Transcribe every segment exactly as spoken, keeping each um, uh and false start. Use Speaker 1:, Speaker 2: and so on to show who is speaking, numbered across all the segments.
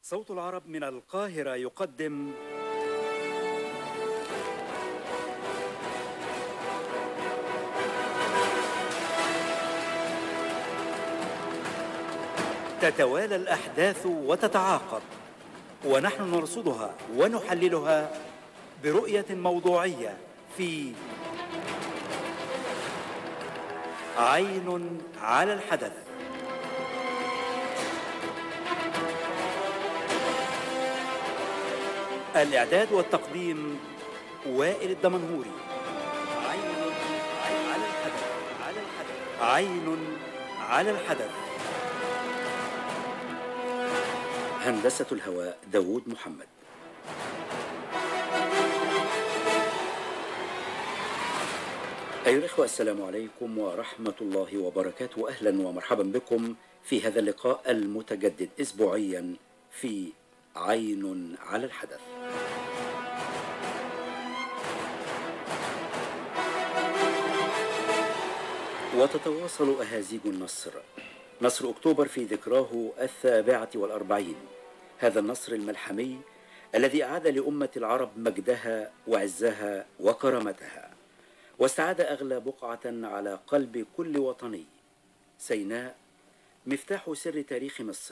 Speaker 1: صوت العرب من القاهرة يقدم تتوالى الأحداث وتتعاقب، ونحن نرصدها ونحللها برؤية موضوعية في عين على الحدث. الإعداد والتقديم وائل الدمنهوري. عين على الحدث على الحدث عين على الحدث. هندسة الهواء داوود محمد. أيها الإخوة، السلام عليكم ورحمة الله وبركاته. أهلا ومرحبا بكم في هذا اللقاء المتجدد أسبوعيا في عين على الحدث. وتتواصل أهازيج النصر، نصر أكتوبر في ذكراه السابعة والأربعين، هذا النصر الملحمي الذي أعاد لأمة العرب مجدها وعزها وكرامتها، واستعاد أغلى بقعة على قلب كل وطني. سيناء مفتاح سر تاريخ مصر،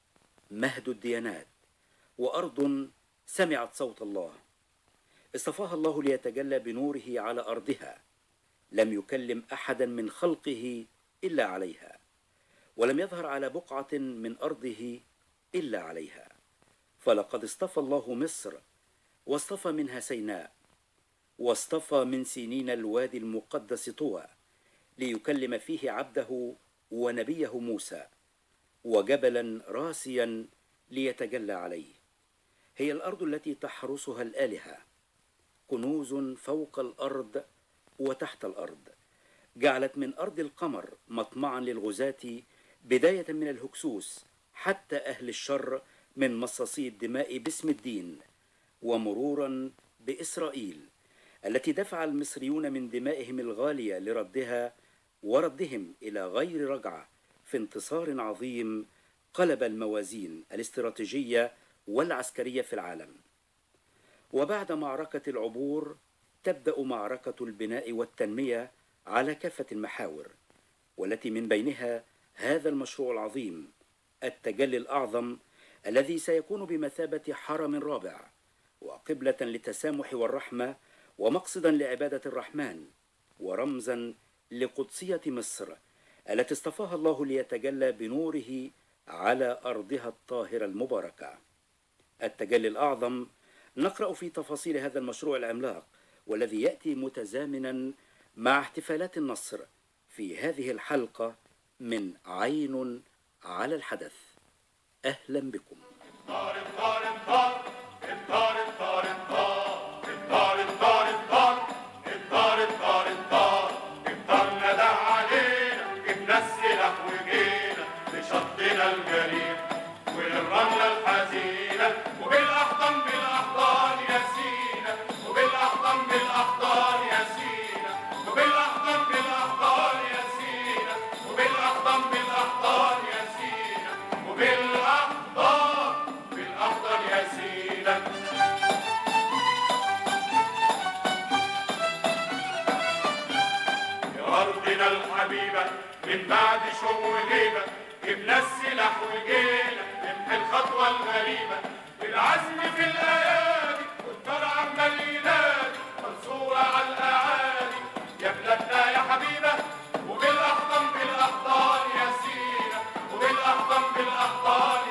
Speaker 1: مهد الديانات، وأرض سمعت صوت الله، اصطفاها الله ليتجلى بنوره على أرضها، لم يكلم أحدا من خلقه إلا عليها، ولم يظهر على بقعة من أرضه إلا عليها. فلقد اصطفى الله مصر، واصطفى منها سيناء، واصطفى من سنين الوادي المقدس طوى ليكلم فيه عبده ونبيه موسى، وجبلا راسيا ليتجلى عليه. هي الأرض التي تحرسها الآلهة، كنوز فوق الأرض وتحت الأرض، جعلت من أرض القمر مطمعا للغزاة، بداية من الهكسوس حتى أهل الشر من مصاصي الدماء باسم الدين، ومرورا بإسرائيل التي دفع المصريون من دمائهم الغالية لردها وردهم إلى غير رجعة في انتصار عظيم قلب الموازين الاستراتيجية والعسكرية في العالم. وبعد معركة العبور تبدأ معركة البناء والتنمية على كافة المحاور، والتي من بينها هذا المشروع العظيم، التجلي الأعظم الذي سيكون بمثابة حرم رابع، وقبلة للتسامح والرحمة، ومقصدا لعبادة الرحمن، ورمزا لقدسية مصر التي اصطفاها الله ليتجلى بنوره على أرضها الطاهرة المباركة. التجلي الأعظم نقرأ في تفاصيل هذا المشروع العملاق، والذي يأتي متزامنا مع احتفالات النصر في هذه الحلقة من عين على الحدث. أهلا بكم.
Speaker 2: من بعد شوق وغيبة جبنا السلاح وجينا نمحي الخطوة الغريبة، بالعزم في الأيادي والنار عمال ينادي، منصورة على الأعالي يا بلادنا يا حبيبة، وبالأحضان بالأحضان يا سينا، وبالأحضان بالأحضان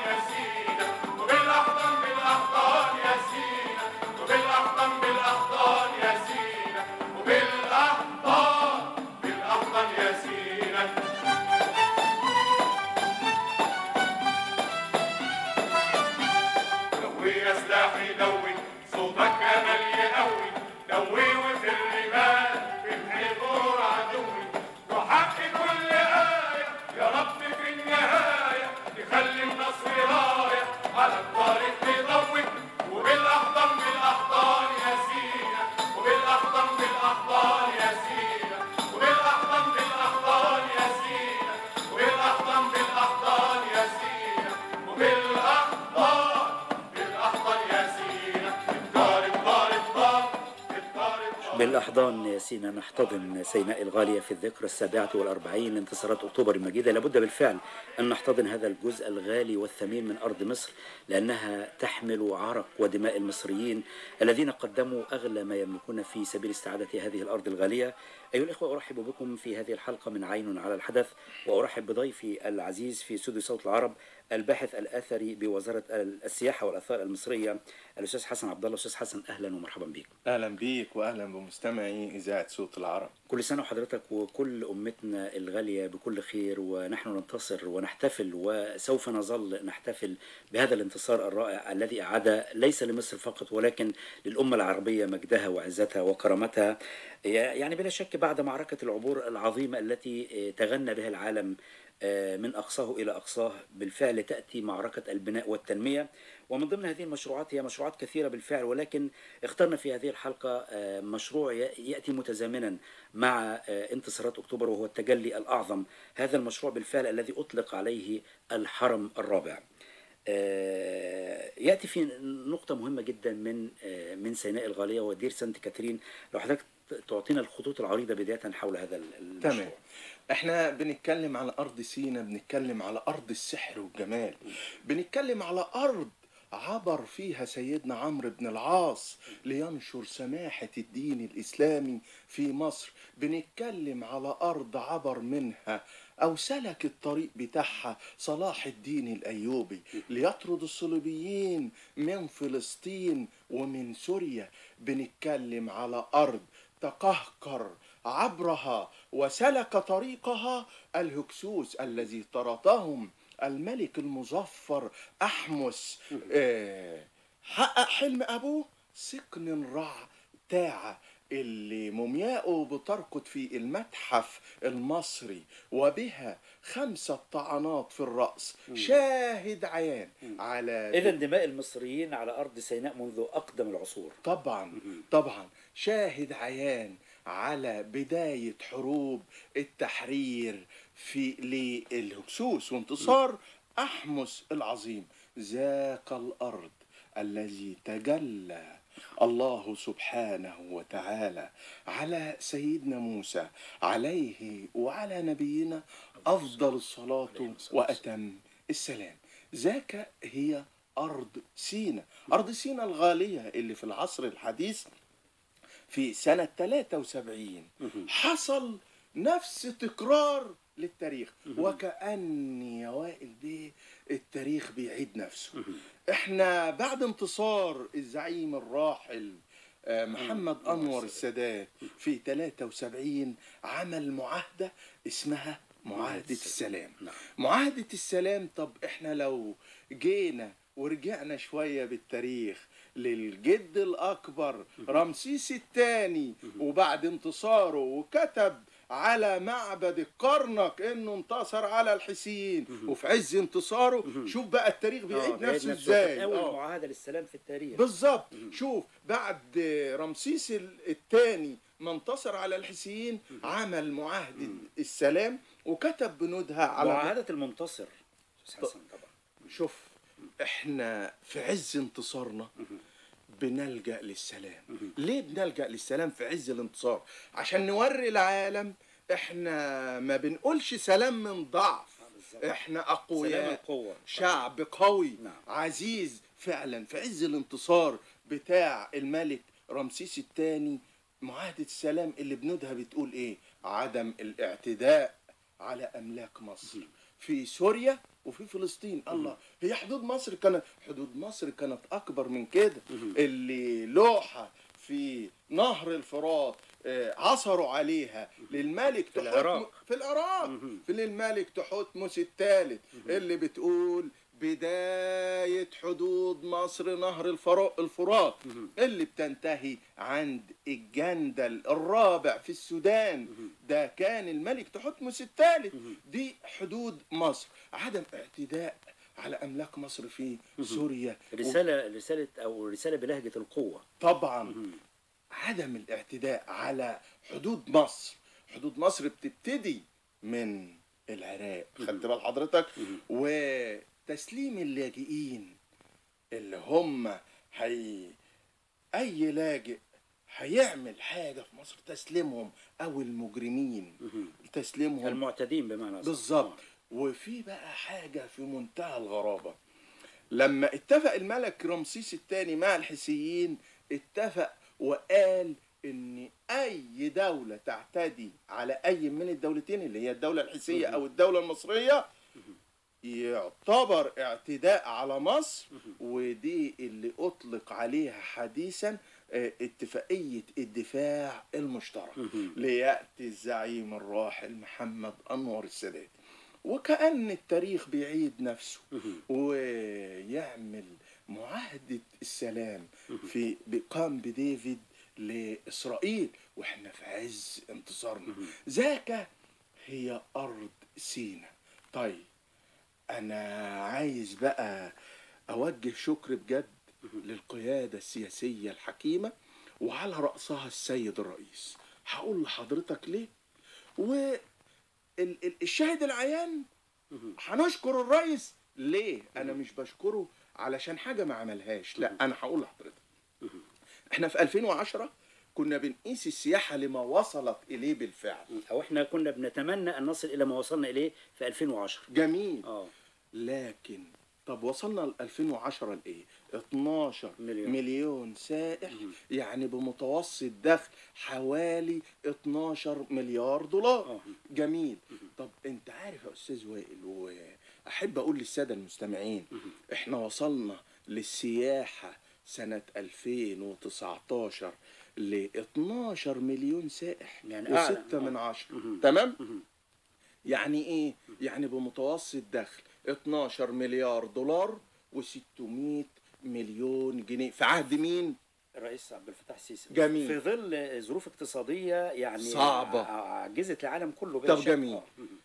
Speaker 1: بالأحضان يا سينا نحتضن سيناء الغالية في الذكرى السابعة والأربعين لانتصارات أكتوبر المجيدة. لابد بالفعل أن نحتضن هذا الجزء الغالي والثمين من أرض مصر، لأنها تحمل عرق ودماء المصريين الذين قدموا أغلى ما يملكون في سبيل استعادة هذه الأرض الغالية. أيها الإخوة، أرحب بكم في هذه الحلقة من عين على الحدث، وأرحب بضيفي العزيز في استوديو صوت العرب الباحث الأثري بوزارة السياحة والآثار المصرية الأستاذ حسن عبد الله. أستاذ حسن، أهلا ومرحبا بك.
Speaker 3: أهلا بيك وأهلا بمستمعي إذاعة صوت العرب.
Speaker 1: كل سنة وحضرتك وكل أمتنا الغالية بكل خير، ونحن ننتصر ونحتفل وسوف نظل نحتفل بهذا الانتصار الرائع الذي أعاد ليس لمصر فقط ولكن للأمة العربية مجدها وعزتها وكرامتها. يعني بلا شك بعد معركة العبور العظيمة التي تغنى بها العالم من أقصاه إلى أقصاه، بالفعل تأتي معركة البناء والتنمية، ومن ضمن هذه المشروعات هي مشروعات كثيرة بالفعل، ولكن اخترنا في هذه الحلقة مشروع يأتي متزامنا مع انتصارات أكتوبر، وهو التجلي الأعظم. هذا المشروع بالفعل الذي أطلق عليه الحرم الرابع يأتي في نقطة مهمة جدا من من سيناء الغالية ودير سانت كاترين. لو حضرتك تعطينا الخطوط العريضة بداية حول هذا المشروع.
Speaker 3: تمام. احنا بنتكلم على أرض سيناء، بنتكلم على أرض السحر والجمال، بنتكلم على أرض عبر فيها سيدنا عمرو بن العاص لينشر سماحة الدين الإسلامي في مصر، بنتكلم على أرض عبر منها أو سلك الطريق بتاعها صلاح الدين الأيوبي ليطرد الصليبيين من فلسطين ومن سوريا. بنتكلم على أرض تقهقر عبرها وسلك طريقها الهكسوس الذي طردهم الملك المظفر أحمس. آه حقق حلم أبوه سكن رع تاعة اللي مومياؤه بترقد في المتحف المصري، وبها خمسة طعنات في الرأس، شاهد عيان على
Speaker 1: إذا دماء المصريين على أرض سيناء منذ أقدم العصور.
Speaker 3: طبعا طبعا شاهد عيان على بداية حروب التحرير في للهكسوس وانتصار أحمس العظيم. ذاك الأرض الذي تجلى الله سبحانه وتعالى على سيدنا موسى عليه وعلى نبينا أفضل الصلاة وأتم السلام. ذاك هي أرض سيناء، أرض سيناء الغالية اللي في العصر الحديث في سنة ثلاثة وسبعين حصل نفس تكرار للتاريخ، وكأن يا وائل بيه التاريخ بيعيد نفسه. احنا بعد انتصار الزعيم الراحل محمد أنور السادات في ثلاثة وسبعين عمل معاهدة اسمها معاهدة السلام. معاهدة السلام. طب احنا لو جينا ورجعنا شوية بالتاريخ للجد الأكبر رمسيس الثاني وبعد انتصاره وكتب على معبد الكرنك انه انتصر على الحسين وفي عز انتصاره، شوف بقى التاريخ بيعيد نفسه ازاي.
Speaker 1: اول معاهده للسلام في التاريخ
Speaker 3: بالظبط. شوف بعد رمسيس الثاني ما انتصر على الحسين عمل معاهده السلام وكتب بنودها على
Speaker 1: معاهده المنتصر. حسن طبعا.
Speaker 3: شوف احنا في عز انتصارنا بنلجأ للسلام. ليه بنلجأ للسلام في عز الانتصار؟ عشان نوري العالم احنا ما بنقولش سلام من ضعف، احنا اقوياء، شعب قوي نعم. عزيز فعلا. في عز الانتصار بتاع الملك رمسيس الثاني معاهدة السلام اللي بنودها بتقول ايه؟ عدم الاعتداء على املاك مصر في سوريا وفي فلسطين. الله، هي حدود مصر كانت حدود مصر كانت اكبر من كده. اللي لوحة في نهر الفرات عثروا عليها للملك
Speaker 1: في العراق
Speaker 3: في العراق في للملك تحتمس الثالث اللي بتقول بداية حدود مصر نهر الفرات اللي بتنتهي عند الجندل الرابع في السودان. ده كان الملك تحتمس الثالث. دي حدود مصر. عدم اعتداء على أملاك مصر في سوريا.
Speaker 1: رسالة رسالة أو رسالة بلهجة القوة
Speaker 3: طبعا. عدم الاعتداء على حدود مصر. حدود مصر بتبتدي من العراق، خدت بال حضرتك؟ وتسليم اللاجئين اللي هم هي اي لاجئ هيعمل حاجه في مصر تسليمهم او المجرمين تسليمهم
Speaker 1: المعتدين بمعنى أصح.
Speaker 3: بالظبط.
Speaker 1: آه.
Speaker 3: وفي بقى حاجه في منتهى الغرابه، لما اتفق الملك رمسيس الثاني مع الحيثيين اتفق وقال ان اي دولة تعتدي على اي من الدولتين اللي هي الدولة الحيثية او الدولة المصرية يعتبر اعتداء على مصر، ودي اللي اطلق عليها حديثا اه، اتفاقية الدفاع المشترك، ليأتي الزعيم الراحل محمد انور السادات. وكأن التاريخ بيعيد نفسه ويعمل معاهدة السلام في بكامب ديفيد لإسرائيل واحنا في عز انتصارنا. ذاك هي أرض سيناء. طيب أنا عايز بقى أوجه شكر بجد للقيادة السياسية الحكيمة وعلى رأسها السيد الرئيس. هقول لحضرتك ليه. و الشاهد العيان هنشكر الرئيس ليه. انا مش بشكره علشان حاجه ما عملهاش، لا انا هقول لحضرتك احنا في ألفين وعشرة كنا بنقيس السياحه لما وصلت اليه بالفعل،
Speaker 1: او احنا كنا بنتمنى ان نصل الى ما وصلنا اليه في ألفين وعشرة.
Speaker 3: جميل.
Speaker 1: اه
Speaker 3: لكن طب وصلنا ل ألفين وعشرة لايه؟ اتناشر
Speaker 1: مليون,
Speaker 3: مليون سائح، يعني بمتوسط دخل حوالي اتناشر مليار دولار.
Speaker 1: آه.
Speaker 3: جميل. طب انت عارف يا استاذ وائل، واحب اقول للساده المستمعين، احنا وصلنا للسياحه سنه ألفين وتسعتاشر ل اتناشر مليون سائح،
Speaker 1: يعني أعلى.
Speaker 3: وستة من عشرة. تمام. يعني ايه؟ يعني بمتوسط دخل اتناشر مليار دولار وستمائة مليون جنيه في عهد مين؟
Speaker 1: الرئيس عبد الفتاح السيسي.
Speaker 3: جميل.
Speaker 1: في ظل ظروف اقتصاديه يعني
Speaker 3: صعبة،
Speaker 1: عجزت العالم كله بلا
Speaker 3: طب
Speaker 1: شك.
Speaker 3: جميل.
Speaker 1: آه.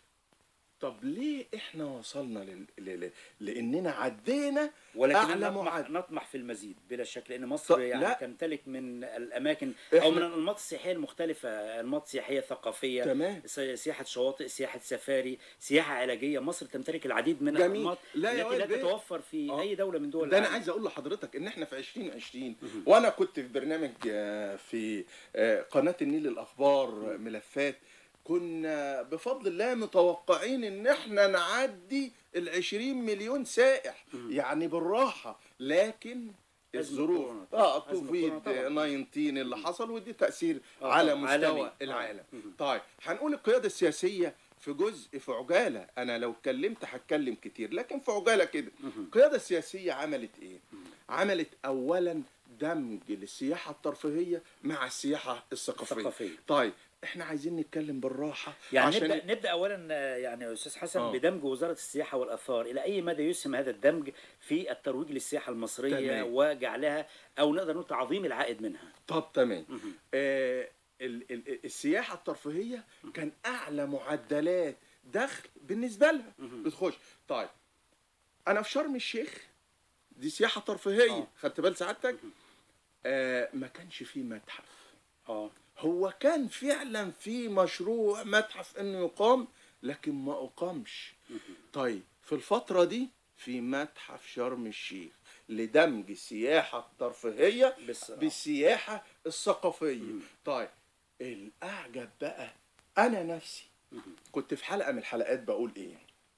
Speaker 3: طب ليه احنا وصلنا لل... لل... لاننا عدينا
Speaker 1: ولكن
Speaker 3: اعلى
Speaker 1: نطمح,
Speaker 3: معدل؟
Speaker 1: نطمح في المزيد بلا شك، لان مصر
Speaker 3: طب
Speaker 1: يعني
Speaker 3: لا.
Speaker 1: تمتلك من الاماكن
Speaker 3: إحنا-
Speaker 1: او من الانماط السياحيه المختلفه، انماط سياحيه ثقافيه،
Speaker 3: تمام.
Speaker 1: سي- سياحه شواطئ، سياحه سفاري، سياحه علاجيه. مصر تمتلك العديد من
Speaker 3: جميل.
Speaker 1: الانماط
Speaker 3: لا يا
Speaker 1: التي لا
Speaker 3: وائل بيه.
Speaker 1: تتوفر في
Speaker 3: آه.
Speaker 1: اي دوله من دول
Speaker 3: ده انا
Speaker 1: العالم.
Speaker 3: عايز اقول لحضرتك ان احنا في ألفين وعشرين وانا كنت في برنامج آه، في آه، قناه النيل الاخبار ملفات، كنا بفضل الله متوقعين ان احنا نعدي العشرين مليون سائح يعني بالراحه، لكن
Speaker 1: أزمة
Speaker 3: الظروف
Speaker 1: كورونا طبعاً.
Speaker 3: اه
Speaker 1: أزمة
Speaker 3: كوفيد
Speaker 1: كورونا طبعاً.
Speaker 3: تسعتاشر اللي حصل، ودي تاثير
Speaker 1: آه
Speaker 3: على
Speaker 1: طبعاً.
Speaker 3: مستوى
Speaker 1: عالمي.
Speaker 3: العالم.
Speaker 1: آه.
Speaker 3: طيب هنقول القياده السياسيه في جزء في عجاله، انا لو اتكلمت هتكلم كتير لكن في عجاله كده. القياده السياسيه عملت ايه؟ عملت اولا دمج للسياحه الترفيهيه مع السياحه الثقافيه.
Speaker 1: الثقافية.
Speaker 3: طيب احنا عايزين نتكلم بالراحه
Speaker 1: يعني
Speaker 3: عشان
Speaker 1: نبدا نبدا اولا آه، يعني يا استاذ حسن
Speaker 3: آه.
Speaker 1: بدمج وزاره السياحه والاثار. الى اي مدى يسهم هذا الدمج في الترويج للسياحه المصريه
Speaker 3: تمام.
Speaker 1: وجعلها او نقدر نقول تعظيم العائد منها؟
Speaker 3: طب تمام. آه ال ال السياحه الترفيهيه كان اعلى معدلات دخل بالنسبه لها بتخش. طيب انا في شرم الشيخ دي سياحه ترفيهيه،
Speaker 1: آه.
Speaker 3: خدت بال سعادتك؟ آه ما كانش فيه متحف.
Speaker 1: اه
Speaker 3: هو كان فعلا في مشروع متحف انه يقام لكن ما اقامش. طيب في الفترة دي في متحف شرم الشيخ لدمج السياحة الترفيهية
Speaker 1: بس- آه.
Speaker 3: بالسياحة الثقافية. طيب الأعجب بقى أنا نفسي كنت في حلقة من الحلقات بقول إيه،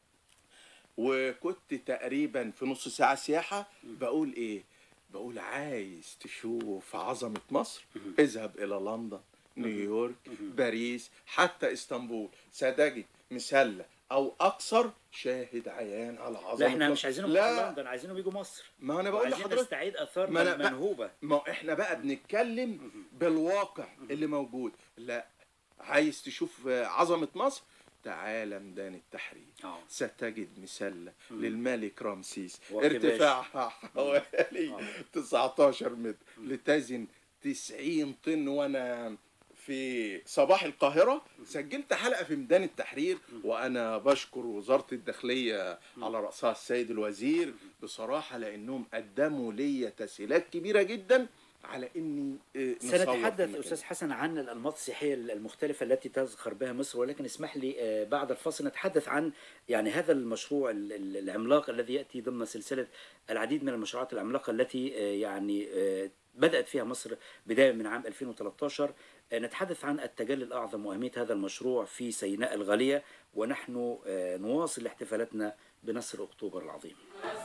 Speaker 3: وكنت تقريبا في نص ساعة سياحة بقول إيه، بقول عايز تشوف عظمة مصر اذهب إلى لندن، نيويورك، باريس، حتى اسطنبول، ستجد مسلة او اكثر شاهد عيان على عظمه
Speaker 1: لا احنا
Speaker 3: مصر.
Speaker 1: مش عايزينهم
Speaker 3: لا
Speaker 1: في لندن، عايزينهم يجوا مصر.
Speaker 3: ما انا بقول
Speaker 1: عايزين
Speaker 3: لحضرتك
Speaker 1: نستعيد
Speaker 3: ما
Speaker 1: اثارنا
Speaker 3: أنا بقى-
Speaker 1: المنهوبه.
Speaker 3: ما احنا بقى بنتكلم بالواقع اللي موجود. لا عايز تشوف عظمه مصر تعال ميدان التحرير،
Speaker 1: آه.
Speaker 3: ستجد مسله للملك رمسيس
Speaker 1: وكباش.
Speaker 3: ارتفاعها حوالي تسعتاشر متر لتزن تسعين طن. وانا في صباح القاهرة سجلت حلقة في ميدان التحرير وأنا بشكر وزارة الداخلية على رأسها السيد الوزير بصراحة لأنهم قدموا لي تسهيلات كبيرة جدا على إني آه، نصور في
Speaker 1: سنتحدث
Speaker 3: المكان.
Speaker 1: استاذ حسن عن الانماط السياحيه المختلفه التي تزخر بها مصر، ولكن اسمح لي آه، بعد الفاصل نتحدث عن يعني هذا المشروع ال- ال- العملاق الذي ياتي ضمن سلسله العديد من المشروعات العملاقه التي آه، يعني آه، بدأت فيها مصر بداية من عام ألفين وثلاثة عشر. آه، نتحدث عن التجلي الأعظم وأهمية هذا المشروع في سيناء الغالية، ونحن آه، نواصل احتفالاتنا بنصر أكتوبر العظيم.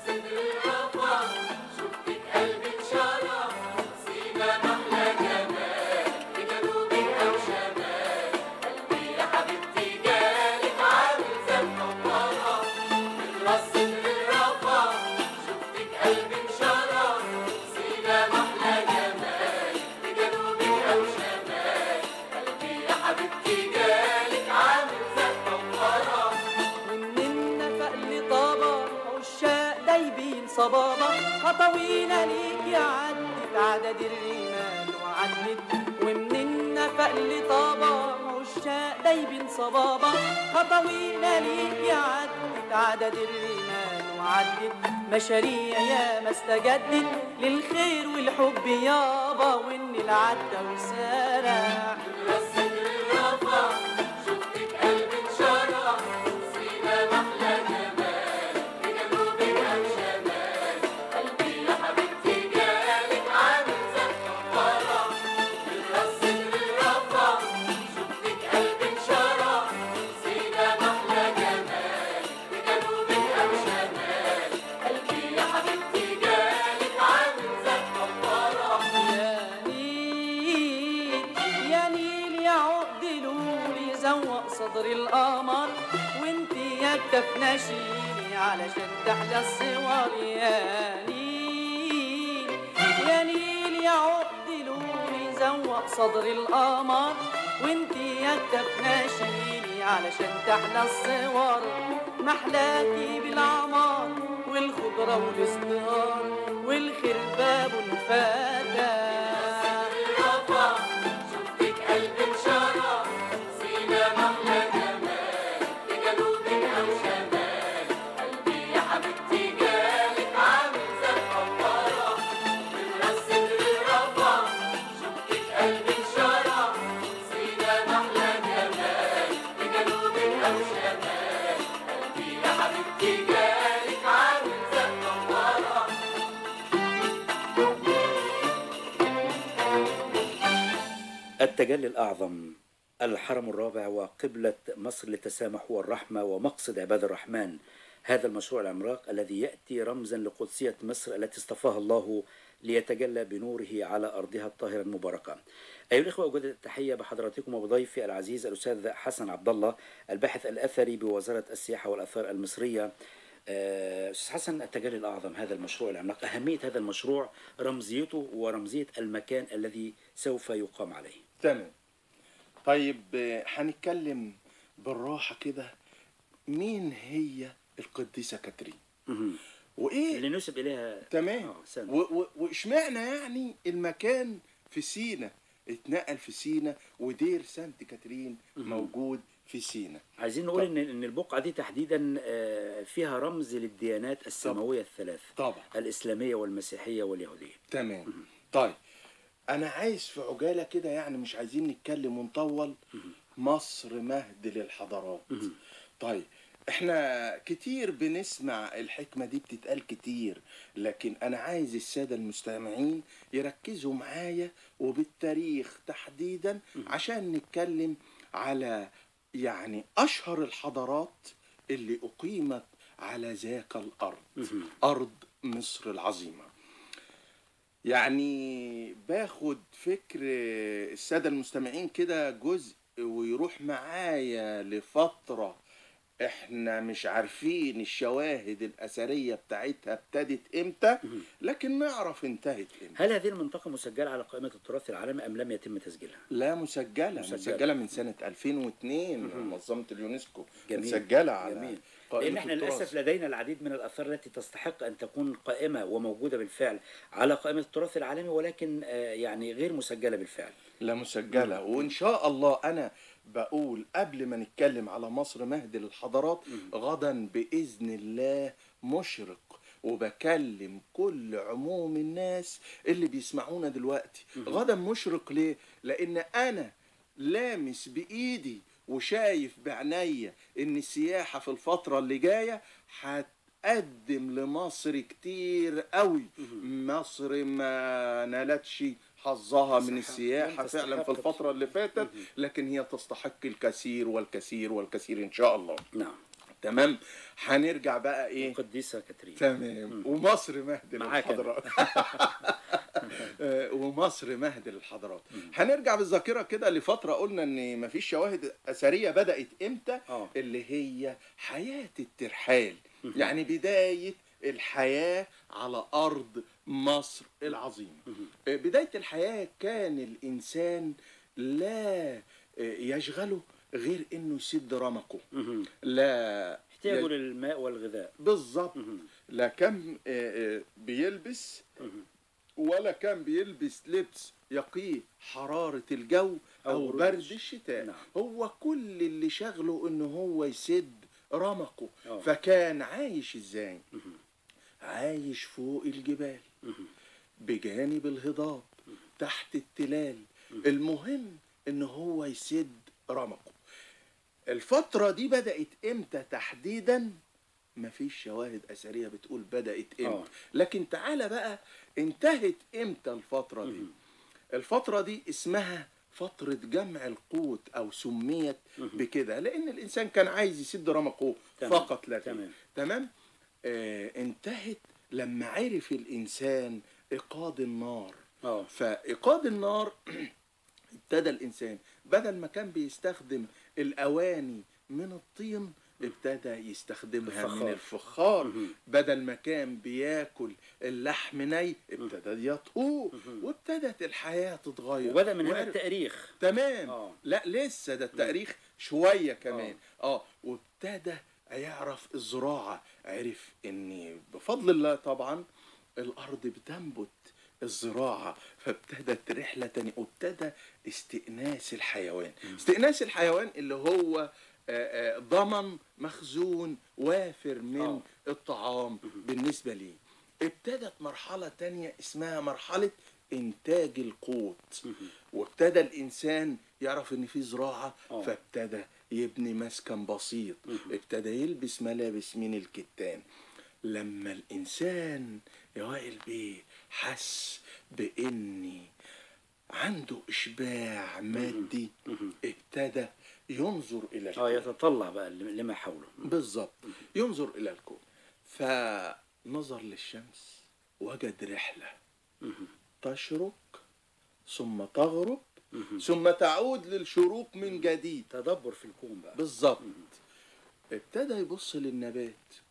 Speaker 4: صبابة خطوينا ليك عدت عدد الرمال وعدت، ومن النفق لطابة عشاق دايبين صبابة خطوينا ليك عدت عدد الرمال وعدت، مشاريع يا ما استجدت للخير والحب يابا، وإن العدى وسارع صدر القمر، وانتي يا بتفنشيني علشان تحلى الصور. يا نيل يا نيل يا عقد لولي زوق صدر القمر، وانتي يا بتفنشيني علشان تحلى الصور. محلاكي بالعمار والخضرة والازدهار والخير باب فتح.
Speaker 1: التجلي الأعظم، الحرم الرابع وقبلة مصر للتسامح والرحمة ومقصد عباد الرحمن. هذا المشروع العملاق الذي يأتي رمزا لقدسية مصر التي اصطفاها الله ليتجلى بنوره على أرضها الطاهرة المباركة. أيها الإخوة، أجدد التحية بحضراتكم وبضيفي العزيز الأستاذ حسن عبد الله، الباحث الأثري بوزارة السياحة والآثار المصرية. أستاذ حسن، التجلي الأعظم، هذا المشروع العملاق، أهمية هذا المشروع، رمزيته ورمزية المكان الذي سوف يقام عليه.
Speaker 3: تمام. طيب هنتكلم بالراحة كده، مين هي القديسة كاترين؟ وايه
Speaker 1: اللي نسب اليها؟
Speaker 3: تمام. واشمعنى يعني المكان في سينا اتنقل في سينا ودير سانت كاترين موجود في سينا؟
Speaker 1: عايزين نقول ان ان البقعه دي تحديدا فيها رمز للديانات السماويه الثلاث،
Speaker 3: طبعا،
Speaker 1: الاسلاميه والمسيحيه واليهوديه.
Speaker 3: تمام. طيب انا عايز في عجاله كده، يعني مش عايزين نتكلم ونطول. مصر مهد للحضارات. طيب احنا كتير بنسمع الحكمه دي بتتقال كتير، لكن انا عايز الساده المستمعين يركزوا معايا وبالتاريخ تحديدا، عشان نتكلم على يعني اشهر الحضارات اللي اقيمت على ذاك الارض، ارض مصر العظيمه. يعني باخد فكر الساده المستمعين كده جزء ويروح معايا لفتره احنا مش عارفين الشواهد الاثريه بتاعتها ابتدت امتى، لكن نعرف انتهت امتى.
Speaker 1: هل هذه المنطقه مسجله على قائمه التراث العالمي ام لم يتم تسجيلها؟
Speaker 3: لا، مسجله مسجله, مسجلة من سنه ألفين واثنين، منظمه اليونسكو.
Speaker 1: جميل.
Speaker 3: مسجله على
Speaker 1: جميل. لان احنا للاسف لدينا العديد من الاثار التي تستحق ان تكون قائمه وموجوده بالفعل على قائمه التراث العالمي، ولكن يعني غير مسجله بالفعل.
Speaker 3: لا، مسجله. وان شاء الله انا بقول قبل ما نتكلم على مصر مهد للحضارات، غدا بإذن الله مشرق، وبكلم كل عموم الناس اللي بيسمعونا دلوقتي. غدا مشرق ليه؟ لأن أنا لامس بإيدي وشايف بعناية إن السياحة في الفترة اللي جاية قدم لمصر كتير قوي. مصر ما نالتش حظها من السياحة فعلا في الفترة اللي فاتت، لكن هي تستحق الكثير والكثير والكثير إن شاء الله.
Speaker 1: نعم.
Speaker 3: تمام. هنرجع بقى إيه؟
Speaker 1: القديسة كاترين.
Speaker 3: تمام.
Speaker 1: مم.
Speaker 3: ومصر مهد
Speaker 1: معاك
Speaker 3: للحضارات. ومصر مهد للحضارات. هنرجع بالذاكرة كده لفترة قلنا إن مفيش شواهد أثرية بدأت إمتى؟
Speaker 1: آه.
Speaker 3: اللي هي حياة الترحال، يعني بداية الحياة على أرض مصر العظيمة. بداية الحياة كان الإنسان لا يشغله غير إنه يسد رمقه، لا
Speaker 1: احتياجه
Speaker 3: يج...
Speaker 1: للماء والغذاء
Speaker 3: بالظبط. لا كان بيلبس ولا كان بيلبس لبس يقيه حرارة الجو أو, أو برد الشتاء. نعم. هو كل اللي شغله إنه هو يسد رمقه. أوه. فكان عايش إزاي؟ عايش فوق الجبال، بجانب الهضاب، تحت التلال. المهم إن هو يسد رمقه. الفترة دي بدأت إمتى تحديدا؟ مفيش شواهد أثرية بتقول بدأت إمتى. أوه. لكن تعالى بقى انتهت إمتى الفترة دي؟ الفترة دي اسمها فترة جمع القوت أو سميت بكده لأن الإنسان كان عايز يسد رمقه فقط لا تمام. تمام. آه انتهت لما عرف الإنسان إيقاد النار. أوه. فإيقاد النار ابتدى الإنسان بدل ما كان بيستخدم الأواني من الطين ابتدى يستخدمها الفخار. من الفخار. مه. بدل ما كان بياكل اللحم ني ابتدى يطهوه، وابتدت الحياة تتغير.
Speaker 1: وبدأ من هنا التاريخ.
Speaker 3: تمام. أوه. لا لسه ده التاريخ شوية كمان. اه, آه. وابتدى يعرف الزراعة، عرف ان بفضل الله طبعا الارض بتنبت الزراعة، فابتدت رحلة تانية وابتدى استئناس الحيوان. م. استئناس الحيوان اللي هو ضمن مخزون وافر من أوه. الطعام بالنسبة ليه. ابتدت مرحلة تانية اسمها مرحلة انتاج القوت، وابتدى الانسان يعرف ان في زراعة. أوه. فابتدى يبني مسكن بسيط، ابتدى يلبس ملابس من الكتان. لما الانسان يا وائل بيه حس باني عنده اشباع مادي، ابتدى ينظر الى الكون.
Speaker 1: اه يتطلع بقى لما حوله.
Speaker 3: بالظبط. ينظر الى الكون، فنظر للشمس وجد رحله تشرق ثم تغرب ثم تعود للشروق من جديد.
Speaker 1: تدبر في الكون بقى.
Speaker 3: بالظبط. ابتدى يبص للنبات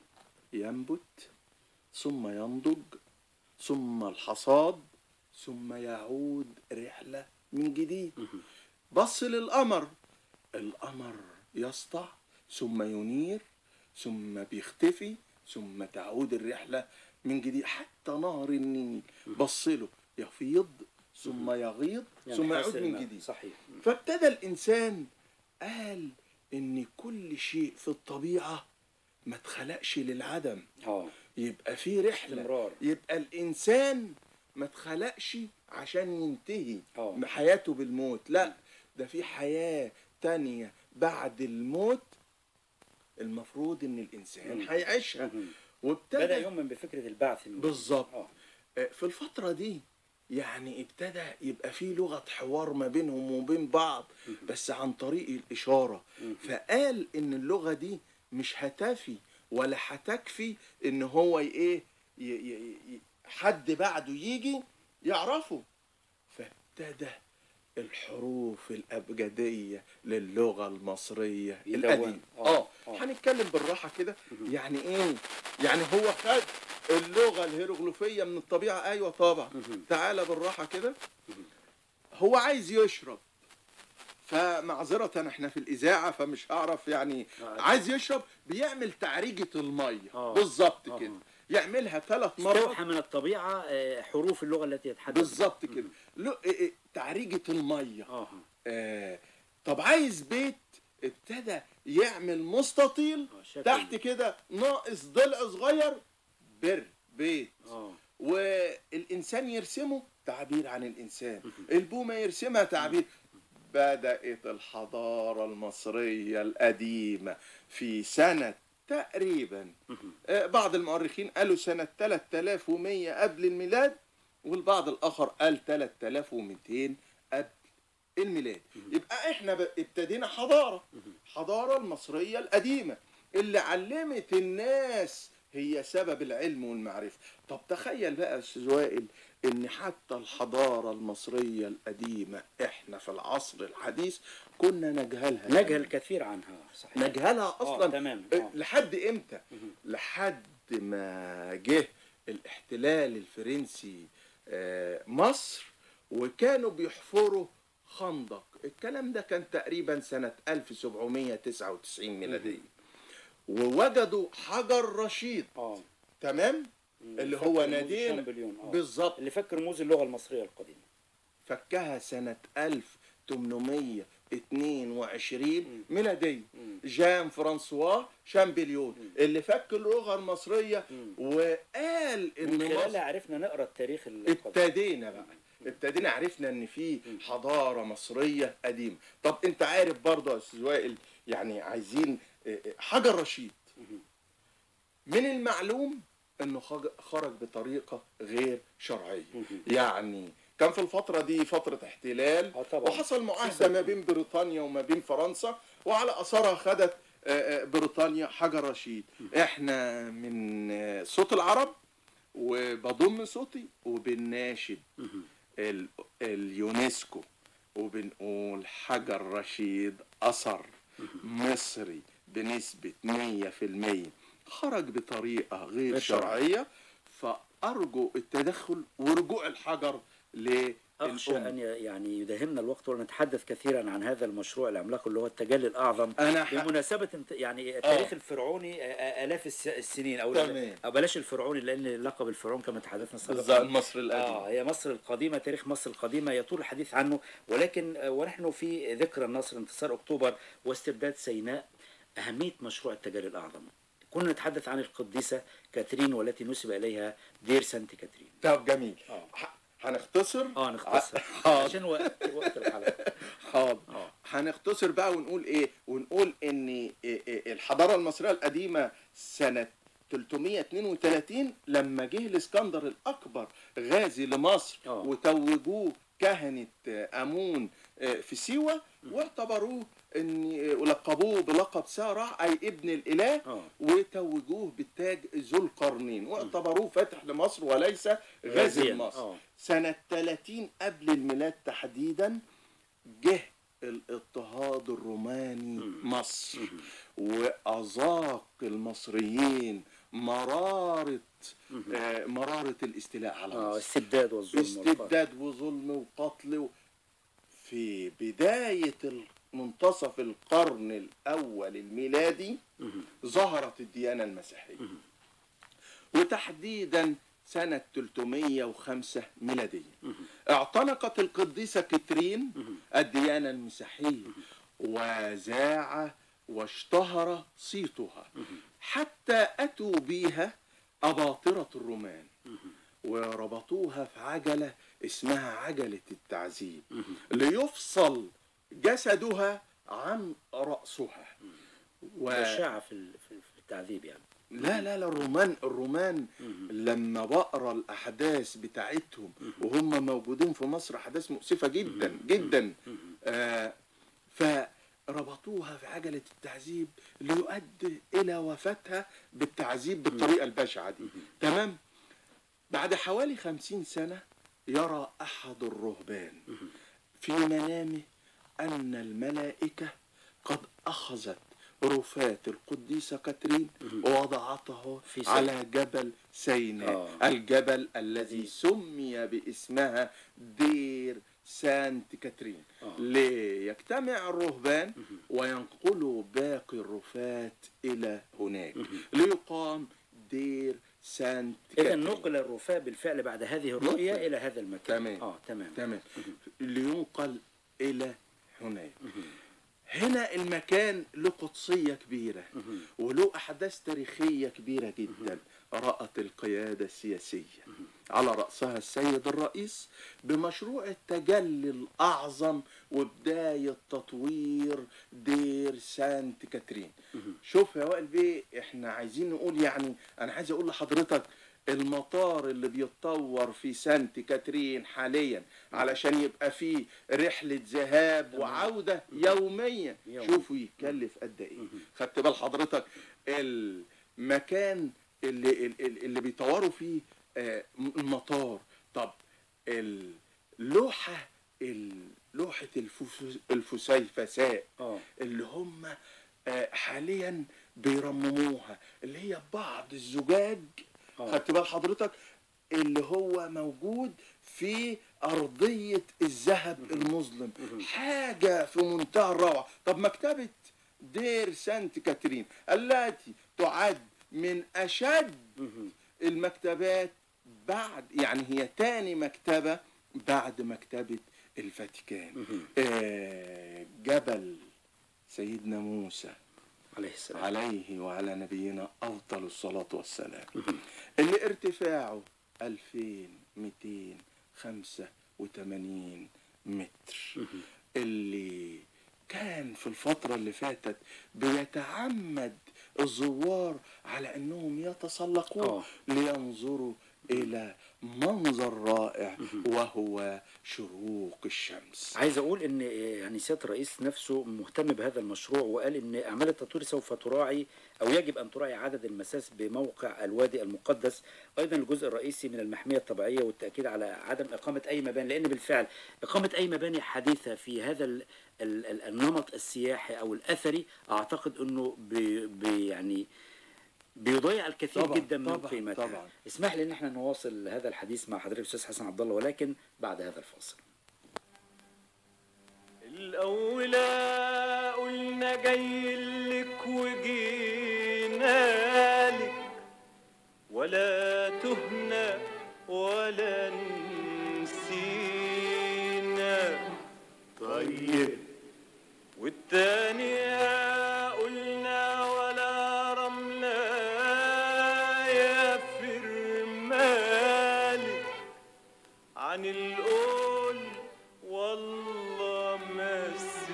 Speaker 3: ينبت ثم ينضج ثم الحصاد ثم يعود رحله من جديد. بص للقمر، القمر يسطع ثم ينير ثم بيختفي ثم تعود الرحلة من جديد. حتى نهر النيل بص له يفيض ثم يغيض يعني ثم يعود من جديد.
Speaker 1: صحيح.
Speaker 3: فابتدى الإنسان قال إن كل شيء في الطبيعة ما اتخلقش للعدم. أوه. يبقى في رحلة مرار. يبقى الإنسان ما اتخلقش عشان ينتهي أوه. حياته بالموت، لا ده في حياة تانية بعد الموت المفروض ان الانسان هيعيشها.
Speaker 1: وابتدى بدأ يؤمن بفكرة البعث.
Speaker 3: بالظبط. في الفترة دي يعني ابتدى يبقى في لغة حوار ما بينهم وبين بعض بس عن طريق الإشارة. فقال ان اللغة دي مش هتفي ولا هتكفي ان هو ايه حد بعده يجي يعرفه. فابتدى الحروف الأبجدية للغة المصرية القديمة. اه هنتكلم بالراحة كده. يعني ايه؟ يعني هو خد اللغة الهيروغليفية من الطبيعة. ايوه طبعا. تعالى بالراحة كده. هو عايز يشرب، فمعذرة احنا في الإذاعة فمش هعرف يعني. عايز يشرب بيعمل تعريجة المية بالظبط كده، يعملها ثلاث مرات.
Speaker 1: استوحى من الطبيعة حروف اللغة التي يتحدث
Speaker 3: بالظبط كده. تعريجة المية. آه. آه. طب عايز بيت، ابتدى يعمل مستطيل تحت كده ناقص ضلع صغير بر بيت. آه. والإنسان يرسمه تعبير عن الإنسان، البومة يرسمها تعبير. بدأت الحضارة المصرية القديمة في سنة تقريبا. آه، بعض المؤرخين قالوا سنة ثلاثة آلاف ومية قبل الميلاد، والبعض الآخر قال ثلاثة آلاف ومئتين قبل الميلاد. يبقى احنا ب- ابتدينا حضارة، حضارة المصرية القديمة اللي علمت الناس هي سبب العلم والمعرفة. طب تخيل بقى يا أستاذ وائل ان حتى الحضارة المصرية القديمة احنا في العصر الحديث كنا نجهلها.
Speaker 1: نجهل الكثير عنها، صحيح.
Speaker 3: نجهلها اصلا.
Speaker 1: آه، تمام. آه.
Speaker 3: لحد امتى؟ لحد ما جه الاحتلال الفرنسي آه، مصر، وكانوا بيحفروا خندق. الكلام ده كان تقريبا سنة ألف وسبعمية وتسعة وتسعين ميلادية، ووجدوا حجر رشيد.
Speaker 1: اه
Speaker 3: تمام، اللي هو
Speaker 1: فك رموز
Speaker 3: نادين
Speaker 1: الشامبليون. آه.
Speaker 3: بالظبط.
Speaker 1: اللي فك رموز اللغة المصرية القديمة.
Speaker 3: فكها سنة ألف وثمانمية واثنين وعشرين ميلادية. جان فرانسوا شامبليون اللي فك اللغة المصرية وقال
Speaker 1: من
Speaker 3: ان
Speaker 1: خلالها
Speaker 3: مصر.
Speaker 1: عرفنا نقرا التاريخ القديم.
Speaker 3: ابتدينا بقى ابتدينا عرفنا ان في حضارة مصرية قديمة. طب انت عارف برضه يا استاذ وائل، يعني عايزين حجر رشيد، من المعلوم انه خرج بطريقة غير شرعية. يعني كان في الفترة دي فترة احتلال،
Speaker 1: آه طبعاً.
Speaker 3: وحصل معاهدة ما بين بريطانيا وما بين فرنسا، وعلى أثرها خدت آه، آه، بريطانيا حجر رشيد. احنا من آه، صوت العرب، وبضم صوتي وبنناشد ال- اليونسكو وبنقول حجر رشيد أثر مصري بنسبة مية في المية خرج بطريقة غير
Speaker 1: غير
Speaker 3: شرعية، فأرجو التدخل ورجوع الحجر
Speaker 1: أخشى
Speaker 3: للأمة.
Speaker 1: أن ي- يعني يداهمنا الوقت ونتحدث كثيرا عن هذا المشروع العملاق اللي هو التجلي الأعظم
Speaker 3: أنا ح...
Speaker 1: بمناسبة انت- يعني التاريخ الفرعوني آه، آه، آلاف الس- السنين أو
Speaker 3: تمام.
Speaker 1: أو بلاش الفرعوني، لأن لقب الفرعون كما تحدثنا
Speaker 3: بالظبط
Speaker 1: سابقا
Speaker 3: مصر القديمة.
Speaker 1: آه هي مصر القديمة، تاريخ مصر القديمة يطول الحديث عنه، ولكن آه، ونحن في ذكرى النصر، انتصار أكتوبر واسترداد سيناء، أهمية مشروع التجلي الأعظم. كنا نتحدث عن القديسة كاترين والتي نسب إليها دير سانت كاترين.
Speaker 3: طب جميل.
Speaker 1: آه.
Speaker 3: ح- هنختصر.
Speaker 1: اه نختصر
Speaker 3: حاضر.
Speaker 1: عشان وقت وقت الحلقة.
Speaker 3: حاضر.
Speaker 1: آه.
Speaker 3: هنختصر بقى ونقول ايه؟ ونقول ان إيه إيه الحضاره المصريه القديمه سنه ثلاثمية واثنين وثلاثين لما جه الاسكندر الاكبر غازي لمصر
Speaker 1: آه.
Speaker 3: وتوجوه كهنه آه، امون آه، في سيوه، واعتبروه ان ولقبوه بلقب سارع اي ابن الاله،
Speaker 1: آه.
Speaker 3: وتوجوه بالتاج ذو القرنين، واعتبروه فاتح لمصر وليس غازي
Speaker 1: غازياً.
Speaker 3: لمصر.
Speaker 1: آه.
Speaker 3: سنه ثلاثين قبل الميلاد تحديدا جه الاضطهاد الروماني مصر، وأذاق المصريين مرارة آه مرارة الاستيلاء على
Speaker 1: اه
Speaker 3: مصر.
Speaker 1: استبداد والظلم والقهر.
Speaker 3: استبداد وظلم وقتل و... في بداية منتصف القرن الأول الميلادي ظهرت الديانة المسيحية، وتحديدا سنة ثلاثمية وخمسة ميلادية اعتنقت القديسة كاترين الديانة المسيحية، وذاع واشتهر صيتها حتى أتوا بيها أباطرة الرومان وربطوها في عجلة اسمها عجلة التعذيب ليفصل جسدها عن رأسها. و...
Speaker 1: بشاعة في ال- في في التعذيب يعني.
Speaker 3: لا لا لا الرومان الرومان لما بقرا الاحداث بتاعتهم وهم موجودين في مصر، احداث مؤسفه جدا جدا. آه فربطوها في عجله التعذيب ليؤدي الى وفاتها بالتعذيب بالطريقه البشعه دي. تمام. بعد حوالي خمسين سنه يرى احد الرهبان في منامه ان الملائكه قد اخذت رفات القديسة كاترين ووضعته
Speaker 1: في سيناء.
Speaker 3: على جبل سيناء.
Speaker 1: آه.
Speaker 3: الجبل الذي سمي باسمها دير سانت كاترين.
Speaker 1: آه.
Speaker 3: ليجتمع الرهبان وينقلوا باقي الرفات إلى هناك ليقام دير سانت
Speaker 1: إذا
Speaker 3: كاترين.
Speaker 1: نقل الرفاء بالفعل بعد هذه الرؤية
Speaker 3: نقل.
Speaker 1: إلى هذا المكان.
Speaker 3: تمام.
Speaker 1: اه تمام.
Speaker 3: تمام. لينقل إلى هناك. هنا المكان له قدسية كبيرة وله أحداث تاريخية كبيرة جدا. رأت القيادة السياسية على رأسها السيد الرئيس بمشروع التجلي الأعظم وبداية تطوير دير سانت كاترين. شوف يا وائل بيه، احنا عايزين نقول يعني انا عايز اقول لحضرتك المطار اللي بيتطور في سانت كاترين حاليا علشان يبقى فيه رحلة ذهاب وعودة يومية، شوفوا يتكلف قد ايه. خدت بال حضرتك المكان اللي اللي بيطوروا فيه المطار؟ طب اللوحة لوحة الفسيفساء اللي هم حاليا بيرمموها، اللي هي بعض الزجاج، خدت بال حضرتك، اللي هو موجود في أرضية الذهب المظلم، حاجة في منتهى الروعة. طب مكتبة دير سانت كاترين التي تعد من أشد المكتبات بعد، يعني هي تاني مكتبة بعد مكتبة الفاتيكان، آه جبل سيدنا موسى
Speaker 1: عليه السلام
Speaker 3: عليه وعلى نبينا أفضل الصلاة والسلام، اللي ارتفاعه ألفين ومئتين وخمسة وثمانين متر، اللي كان في الفترة اللي فاتت بيتعمد الزوار على أنهم يتسلقوه لينظروا إلى منظر رائع وهو شروق الشمس.
Speaker 1: عايز أقول إن يعني سيادة الرئيس نفسه مهتم بهذا المشروع، وقال إن أعمال التطوير سوف تراعي أو يجب أن تراعي عدد المساس بموقع الوادي المقدس، أيضا الجزء الرئيسي من المحمية الطبيعية والتأكيد على عدم إقامة أي مباني، لأن بالفعل إقامة أي مباني حديثة في هذا ال ال ال النمط السياحي أو الأثري أعتقد إنه بي بي يعني بيضيع الكثير
Speaker 3: طبعًا
Speaker 1: جدا من
Speaker 3: طبعًا
Speaker 1: قيمتها.
Speaker 3: طبعًا.
Speaker 1: اسمح لي ان احنا نواصل هذا الحديث مع حضرتك الاستاذ حسن عبد الله، ولكن بعد هذا الفاصل.
Speaker 5: الاولى قلنا جاي لك وجينا لك، ولا تهنا ولا نسينا. طيب والتانية قلنا ولا رملة يا فرمالي، عن القول والله ما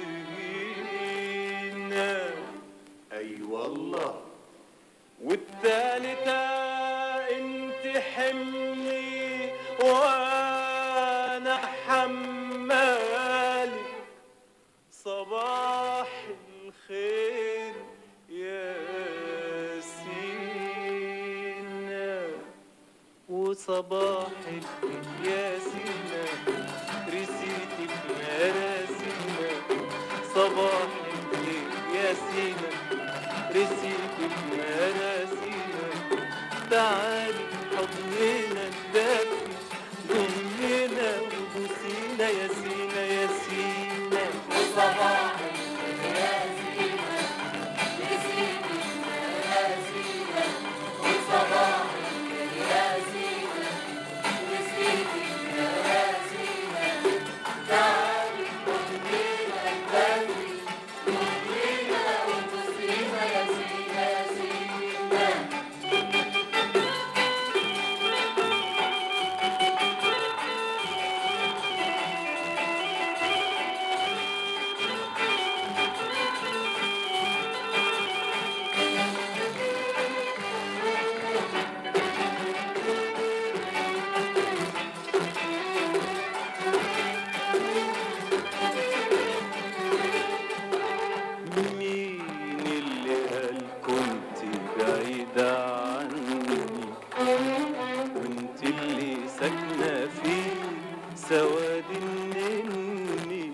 Speaker 5: سهينا. أي والله. والتالتة انت حملي وانا حمالي، صباح الخير يا سينا، وصباح الخير يا سينا، رسيتك مراسينا. صباح الخير يا سينا، رسيتك مراسينا. تعالي حضننا الدافي، ضمنا وبوسينا يا سينا يا سينا.
Speaker 2: وصباح الخير يا سينا، رسيتك مراسينا. وصباح الخير يا سينا، رسيتك مراسينا. تعالي حضننا الدافي، ضمنا وبوسينا يا سينا يا سينا.
Speaker 5: مين اللي قال كنت بعيدة عني، وانت اللي ساكنة في سواد النني.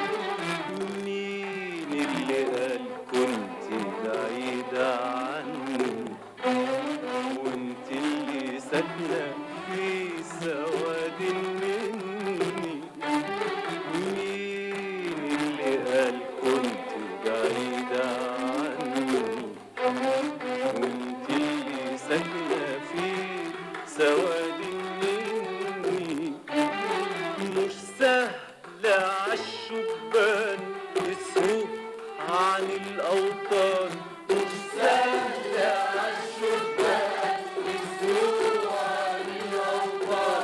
Speaker 5: مين اللي قال كنت بعيدة عني، وانت اللي ساكنة في سواد النني. مين اللي قال كنت بعيدة عني، وانت اللي ساكنة في سواد النني. مش سهل عالشبان يسهو عن الأوطان، مش سهل عالشبان يسهو عن الأوطان.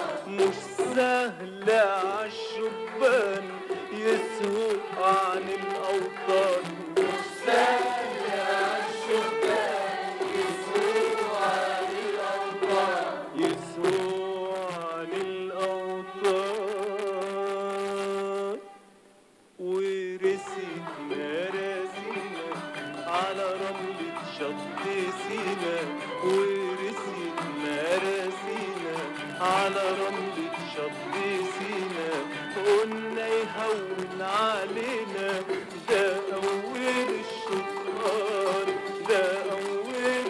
Speaker 5: لا عالشبان يسهو عن الأوطان. مش سهل عالشبان يسهو عن الأوطان، يسهو عن الأوطان. ورثتنا راسينا على رملة شط سينا، ورثتنا راسينا على رملة شط سينا. قلنا يهون علينا ده أول الشكران، ده أول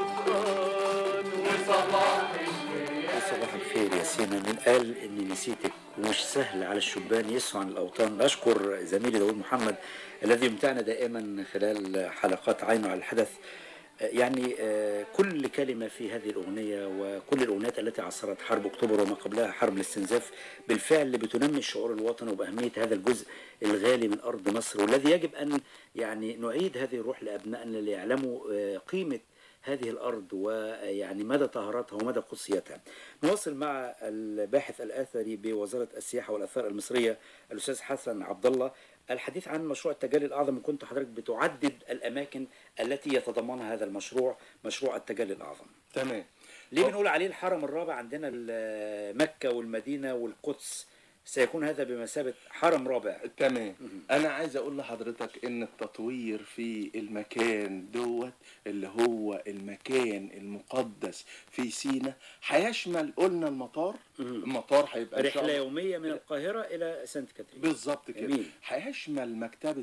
Speaker 5: الشكران. وصباح الخير
Speaker 1: صباح الخير يا سينا. من قال اني نسيتك ومش سهل على الشبان يسعى عن الاوطان. اشكر زميلي داود محمد الذي يمتعنا دائما خلال حلقات عينه على الحدث. يعني كل كلمة في هذه الأغنية وكل الأغنيات التي عصرت حرب أكتوبر وما قبلها حرب الاستنزاف بالفعل بتنمي الشعور الوطني وبأهمية هذا الجزء الغالي من أرض مصر، والذي يجب أن يعني نعيد هذه الروح لأبنائنا ليعلموا قيمة هذه الأرض ويعني مدى طهارتها ومدى قدسيتها. نواصل مع الباحث الأثري بوزارة السياحة والآثار المصرية الأستاذ حسن عبد الله الحديث عن مشروع التجلي الأعظم. كنت حضرتك بتعدد الأماكن التي يتضمنها هذا المشروع، مشروع التجلي الأعظم.
Speaker 3: تمام.
Speaker 1: ليه بنقول عليه الحرم الرابع؟ عندنا مكة والمدينة والقدس، سيكون هذا بمثابة حرم رابع.
Speaker 3: تمام. أنا عايز أقول لحضرتك إن التطوير في المكان دوت اللي هو المكان المقدس في سينا هيشمل قلنا المطار. المطار هيبقى
Speaker 1: رحلة يومية من القاهرة إلى سانت كاترين.
Speaker 3: بالظبط كده. هيشمل مكتبة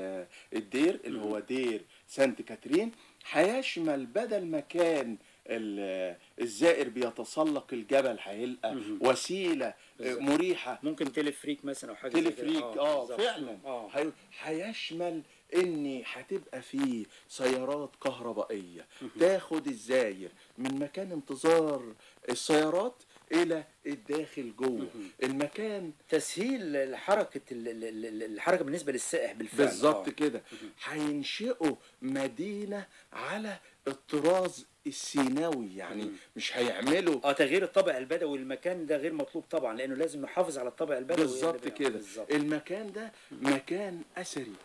Speaker 3: الدير اللي هو دير سانت كاترين، هيشمل بدل مكان الزائر بيتسلق الجبل هيلقى وسيله بالزبط. مريحه،
Speaker 1: ممكن تلفريك مثلا او حاجه
Speaker 3: تلفريك. اه, آه فعلا آه. هيشمل ان هتبقى فيه سيارات كهربائيه تاخد الزاير من مكان انتظار السيارات الى الداخل جوه المكان،
Speaker 1: تسهيل حركه الحركه بالنسبه للسائح بالفعل.
Speaker 3: بالظبط كده. هينشئوا مدينه على الطراز السيناوي، يعني مم. مش هيعملوا
Speaker 1: اه تغيير الطابع البدوي. المكان ده غير مطلوب طبعا لانه لازم نحافظ على الطابع البدوي.
Speaker 3: بالظبط كده. المكان ده مكان اثري،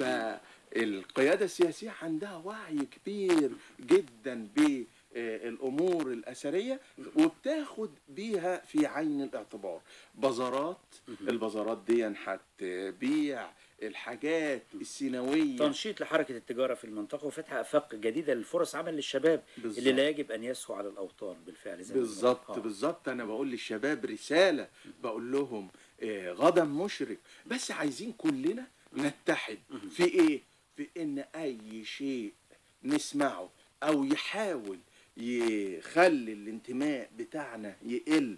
Speaker 3: فالقياده السياسيه عندها وعي كبير جدا بالامور الاثريه وبتاخد بيها في عين الاعتبار. بازارات، البازارات دي هتبيع الحاجات السيناويه،
Speaker 1: تنشيط لحركه التجاره في المنطقه وفتح افاق جديده للفرص عمل للشباب بالزبط. اللي لا يجب ان يسهوا على الاوطان بالفعل. زي
Speaker 3: بالظبط آه. بالظبط. انا بقول للشباب رساله، بقول لهم آه غدا مشرق، بس عايزين كلنا نتحد في ايه؟ في ان اي شيء نسمعه او يحاول يخلي الانتماء بتاعنا يقل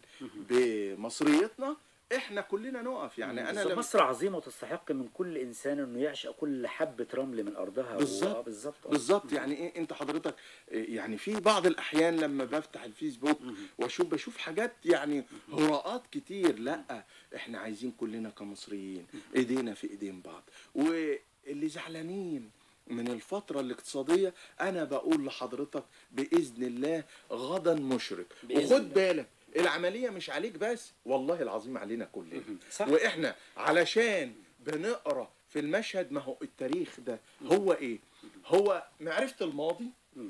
Speaker 3: بمصريتنا احنا كلنا نقف. يعني انا
Speaker 1: لما مصر عظيمه وتستحق من كل انسان انه يعشق كل حبه رمل من ارضها.
Speaker 3: بالظبط بالظبط بالظبط. يعني ايه انت حضرتك يعني في بعض الاحيان لما بفتح الفيسبوك واشوف بشوف حاجات يعني هراءات كتير. لا، احنا عايزين كلنا كمصريين ايدينا في ايدين بعض. واللي زعلانين من الفترة الاقتصادية انا بقول لحضرتك باذن الله غدا مشرق. وخد بالك العملية مش عليك بس، والله العظيم علينا كلنا. واحنا علشان بنقرأ في المشهد، ما هو التاريخ ده هو ايه؟ هو معرفة الماضي،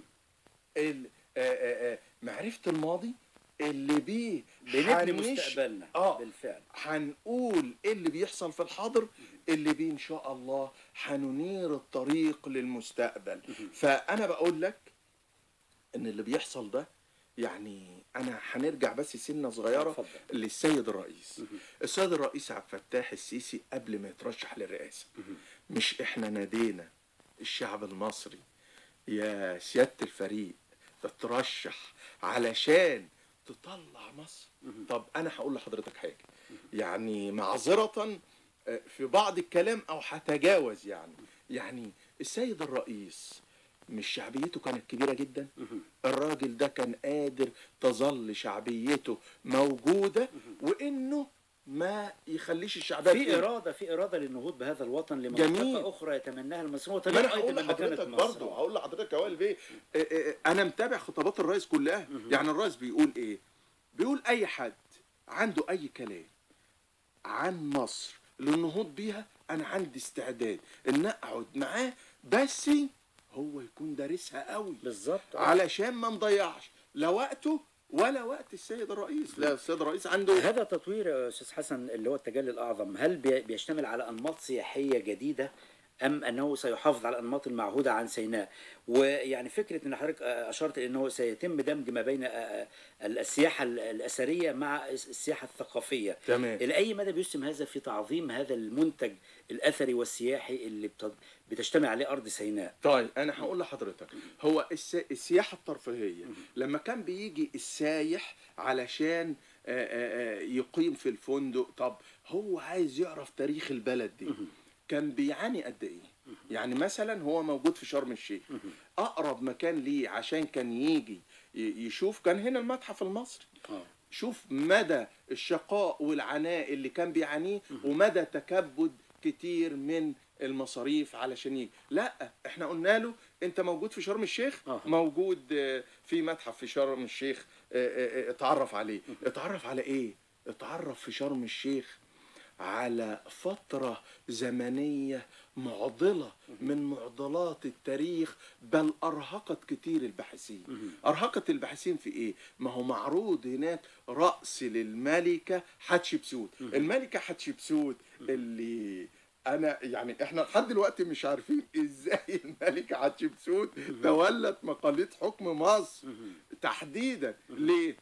Speaker 3: معرفة الماضي اللي بيه
Speaker 1: بنبني مستقبلنا.
Speaker 3: اه
Speaker 1: بالفعل
Speaker 3: هنقول ايه اللي بيحصل في الحاضر اللي بيه ان شاء الله هننير الطريق للمستقبل. فانا بقول لك ان اللي بيحصل ده يعني انا هنرجع بس سنه صغيره للسيد الرئيس. السيد الرئيس عبد الفتاح السيسي قبل ما يترشح للرئاسه، مش احنا نادينا الشعب المصري يا سياده الفريق تترشح علشان تطلع مصر؟ طب انا هقول لحضرتك حاجه يعني معذره في بعض الكلام او هتجاوز. يعني يعني السيد الرئيس مش شعبيته كانت كبيرة جدا؟ الراجل ده كان قادر تظل شعبيته موجودة وانه ما يخليش الشعبية
Speaker 1: في إرادة في إرادة للنهوض بهذا الوطن لمنطقة أخرى يتمناها المصريون.
Speaker 3: ما أنا هقول لحضرتك برضه، هقول لحضرتك يا وائل بيه، أنا متابع خطابات الرئيس كلها. يعني الرئيس بيقول إيه؟ بيقول أي حد عنده أي كلام عن مصر للنهوض بيها انا عندي استعداد ان اقعد معاه، بس هو يكون دارسها قوي
Speaker 1: بالظبط.
Speaker 3: علشان ما نضيعش لا وقته ولا وقت السيد الرئيس. لا، السيد الرئيس عنده
Speaker 1: هذا التطوير يا استاذ حسن اللي هو التجلي الاعظم، هل بي- بيشتمل على انماط سياحيه جديده ام انه سيحافظ على الانماط المعهوده عن سيناء؟ ويعني فكره ان حضرتك اشرت انه سيتم دمج ما بين السياحه الاثريه مع السياحه الثقافيه،
Speaker 3: تمام.
Speaker 1: الى اي مدى بيسهم هذا في تعظيم هذا المنتج الاثري والسياحي اللي بت- بتجتمع عليه ارض سيناء؟
Speaker 3: طيب انا هقول لحضرتك، هو الس... السياحه الترفيهيه لما كان بيجي السايح علشان آه، آه، آه، يقيم في الفندق، طب هو عايز يعرف تاريخ البلد دي، كان بيعاني قد ايه؟ يعني مثلا هو موجود في شرم الشيخ، اقرب مكان ليه عشان كان يجي ي- يشوف كان هنا المتحف المصري.
Speaker 1: اه
Speaker 3: شوف مدى الشقاء والعناء اللي كان بيعانيه ومدى تكبد كتير من المصاريف علشان يجي. لا، احنا قلنا له انت موجود في شرم الشيخ،
Speaker 1: آه.
Speaker 3: موجود آه، في متحف في شرم الشيخ، آه، آه، آه، اتعرف عليه. اتعرف على ايه؟ اتعرف في شرم الشيخ على فترة زمنية معضلة من معضلات التاريخ، بل أرهقت كتير الباحثين. أرهقت الباحثين في إيه؟ ما هو معروض هناك رأس للملكة حتشبسوت. الملكة حتشبسوت اللي أنا يعني إحنا لحد دلوقتي مش عارفين إزاي الملكة حتشبسوت تولت مقاليد حكم مصر تحديدا. ليه؟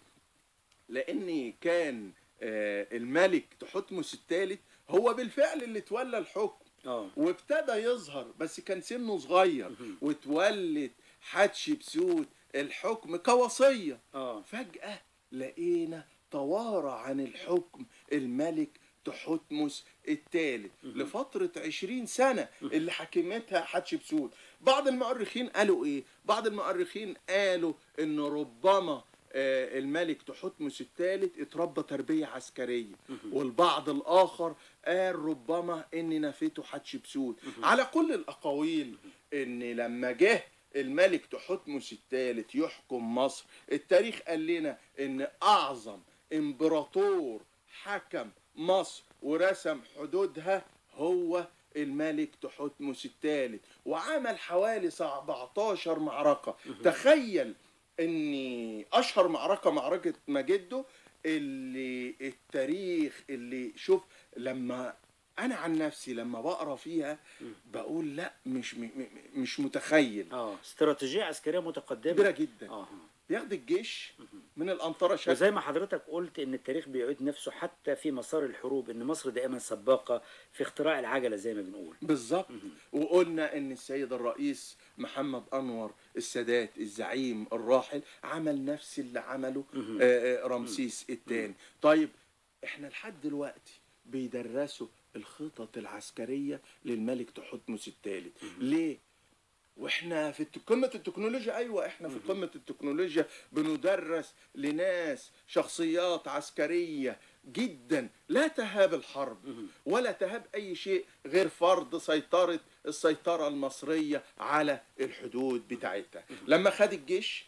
Speaker 3: لأن كان آه، الملك تحتمس الثالث هو بالفعل اللي تولى الحكم
Speaker 1: اه
Speaker 3: وابتدى يظهر، بس كان سنه صغير، وتولت حتشبسوت الحكم كوصية.
Speaker 1: اه
Speaker 3: فجأة لقينا توارى عن الحكم الملك تحتمس الثالث لفترة عشرين سنة اللي حكمتها حتشبسوت. بعض المؤرخين قالوا ايه؟ بعض المؤرخين قالوا ان ربما آه، الملك تحتمس الثالث اتربى تربية عسكرية، والبعض الآخر قال ربما إن نفته حتشبسوت. على كل الأقاويل إن لما جه الملك تحتمس الثالث يحكم مصر، التاريخ قال لنا إن أعظم إمبراطور حكم مصر ورسم حدودها هو الملك تحتمس الثالث، وعمل حوالي سبعتاشر معركة. تخيل ان اشهر معركه معركه مجده اللي التاريخ اللي شوف، لما انا عن نفسي لما بقرا فيها بقول لا مش م- م- مش متخيل.
Speaker 1: اه استراتيجيه عسكريه متقدمه
Speaker 3: كبيره جدا.
Speaker 1: اه
Speaker 3: بياخد الجيش من الانطره شكل.
Speaker 1: وزي ما حضرتك قلت ان التاريخ بيعيد نفسه حتى في مسار الحروب، ان مصر دائما سباقه في اختراع العجله زي ما بنقول.
Speaker 3: بالظبط. وقلنا ان السيد الرئيس محمد انور السادات الزعيم الراحل عمل نفس اللي عمله آه، آه، رمسيس الثاني. طيب احنا لحد دلوقتي بيدرسوا الخطط العسكريه للملك تحتمس الثالث. ليه؟ واحنا في الت- قمه التكنولوجيا. ايوه احنا في قمه التكنولوجيا، بندرس لناس شخصيات عسكريه جدا لا تهاب الحرب ولا تهاب اي شيء غير فرض سيطره السيطره المصريه على الحدود بتاعتها. لما خد الجيش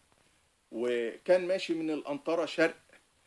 Speaker 3: وكان ماشي من الانطره شرق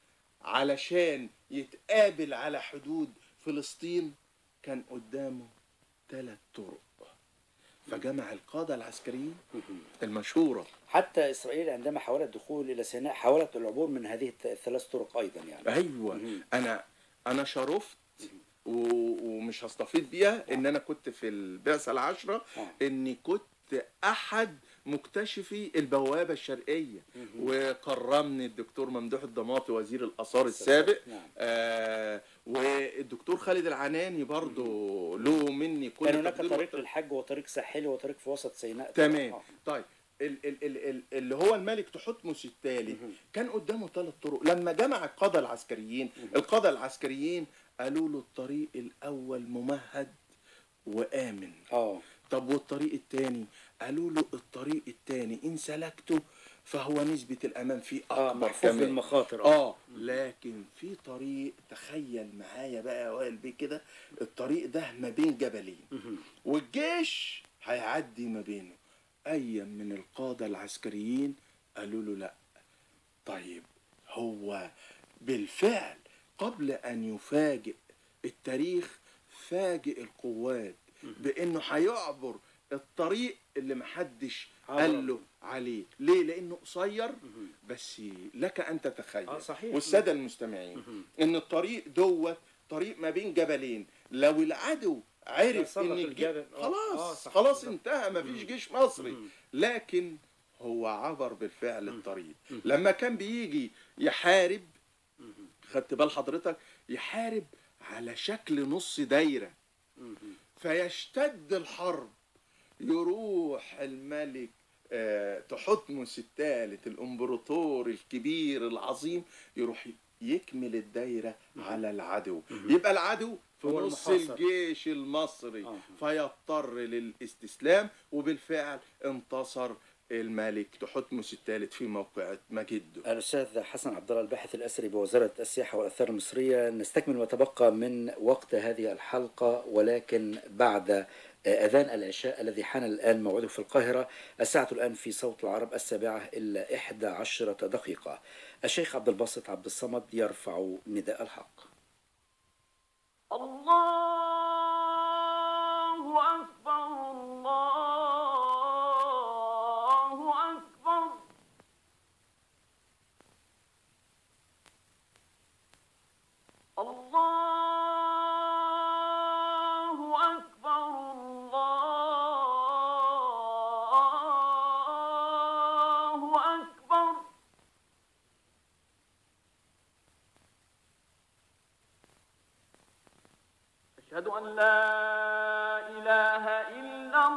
Speaker 3: علشان يتقابل على حدود فلسطين، كان قدامه ثلاث طرق، فجمع القادة العسكريين المشهورة.
Speaker 1: حتى اسرائيل عندما حاولت الدخول الى سيناء حاولت العبور من هذه الث- الثلاث طرق ايضا يعني.
Speaker 3: ايوه انا انا شرفت و- ومش هستفيد بيها ان انا كنت في البعثة العشرة، اني كنت احد مكتشفي البوابة الشرقية، وكرمني الدكتور ممدوح الضماطي وزير الاثار السابق.
Speaker 1: نعم.
Speaker 3: آه والدكتور خالد العناني برضو له مني كل
Speaker 1: كان هناك
Speaker 3: تقدير
Speaker 1: طريق
Speaker 3: والتقدير.
Speaker 1: للحج وطريق ساحلي وطريق في وسط سيناء.
Speaker 3: تمام.
Speaker 1: آه.
Speaker 3: طيب ال ال ال ال اللي هو الملك تحتمس الثالث كان قدامه ثلاث طرق. لما جمع القادة العسكريين، القادة العسكريين قالوا له الطريق الأول ممهد وآمن.
Speaker 1: اه
Speaker 3: طب والطريق الثاني؟ قالوا له الطريق الثاني إن سلكته فهو نسبة الأمان فيه
Speaker 1: اه
Speaker 3: أكبر
Speaker 1: محفوف
Speaker 3: كمان.
Speaker 1: بالمخاطر.
Speaker 3: اه لكن في طريق، تخيل معايا بقى يا وائل بيه كده، الطريق ده ما بين جبلين والجيش هيعدي ما بينه. اي من القادة العسكريين قالوا له لا. طيب هو بالفعل قبل ان يفاجئ التاريخ فاجئ القوات بانه هيعبر الطريق اللي محدش قال له عليه. ليه؟ لانه قصير. بس لك ان تتخيل
Speaker 1: آه صحيح.
Speaker 3: والساده المستمعين ان الطريق دوت طريق ما بين جبلين. لو العدو عرف ان الجبل خلاص آه خلاص انتهى، ما فيش جيش مصري. لكن هو عبر بالفعل الطريق. لما كان بيجي يحارب، خدت بال حضرتك، يحارب على شكل نص دايره فيشتد الحرب. يروح الملك آه تحتمس الثالث الامبراطور الكبير العظيم، يروح يكمل الدايره على العدو. يبقى العدو في نص الجيش المصري آه. فيضطر للاستسلام، وبالفعل انتصر الملك تحتمس الثالث في موقعة مجده.
Speaker 1: الأستاذ حسن عبد الله الباحث الأثري بوزارة السياحة والآثار المصرية، نستكمل ما تبقى من وقت هذه الحلقة، ولكن بعد أذان العشاء الذي حان الآن موعده في القاهرة. الساعة الآن في صوت العرب السابعة إلا إحدى عشرة دقيقة. الشيخ عبد الباسط عبد الصمد يرفع نداء الحق.
Speaker 4: الله أكبر الله أكبر. الله أكبر الله أكبر. أشهد أن لا إله إلا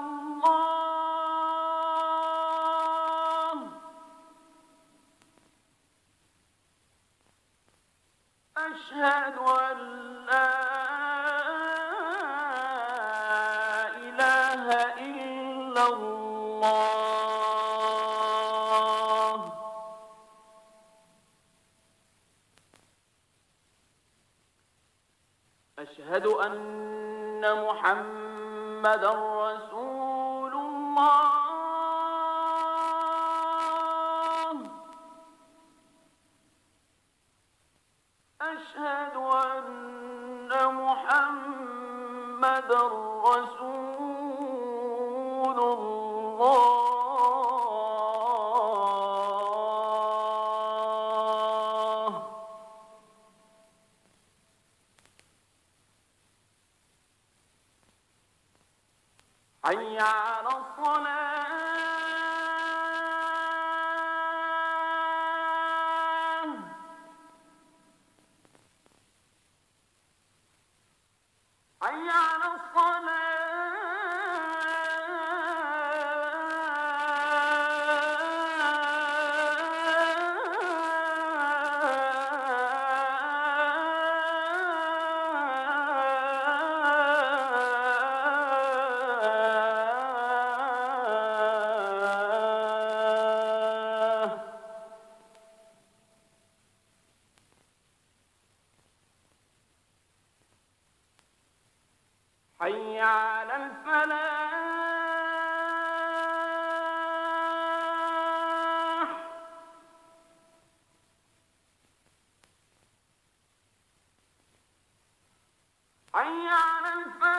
Speaker 4: الله. أشهد أن لا إله إلا الله. أشهد أن محمدًا رسول الله. أشهد أن محمدًا رسول الله. حي على الصلاة. حي على حي على الفلاح. حي على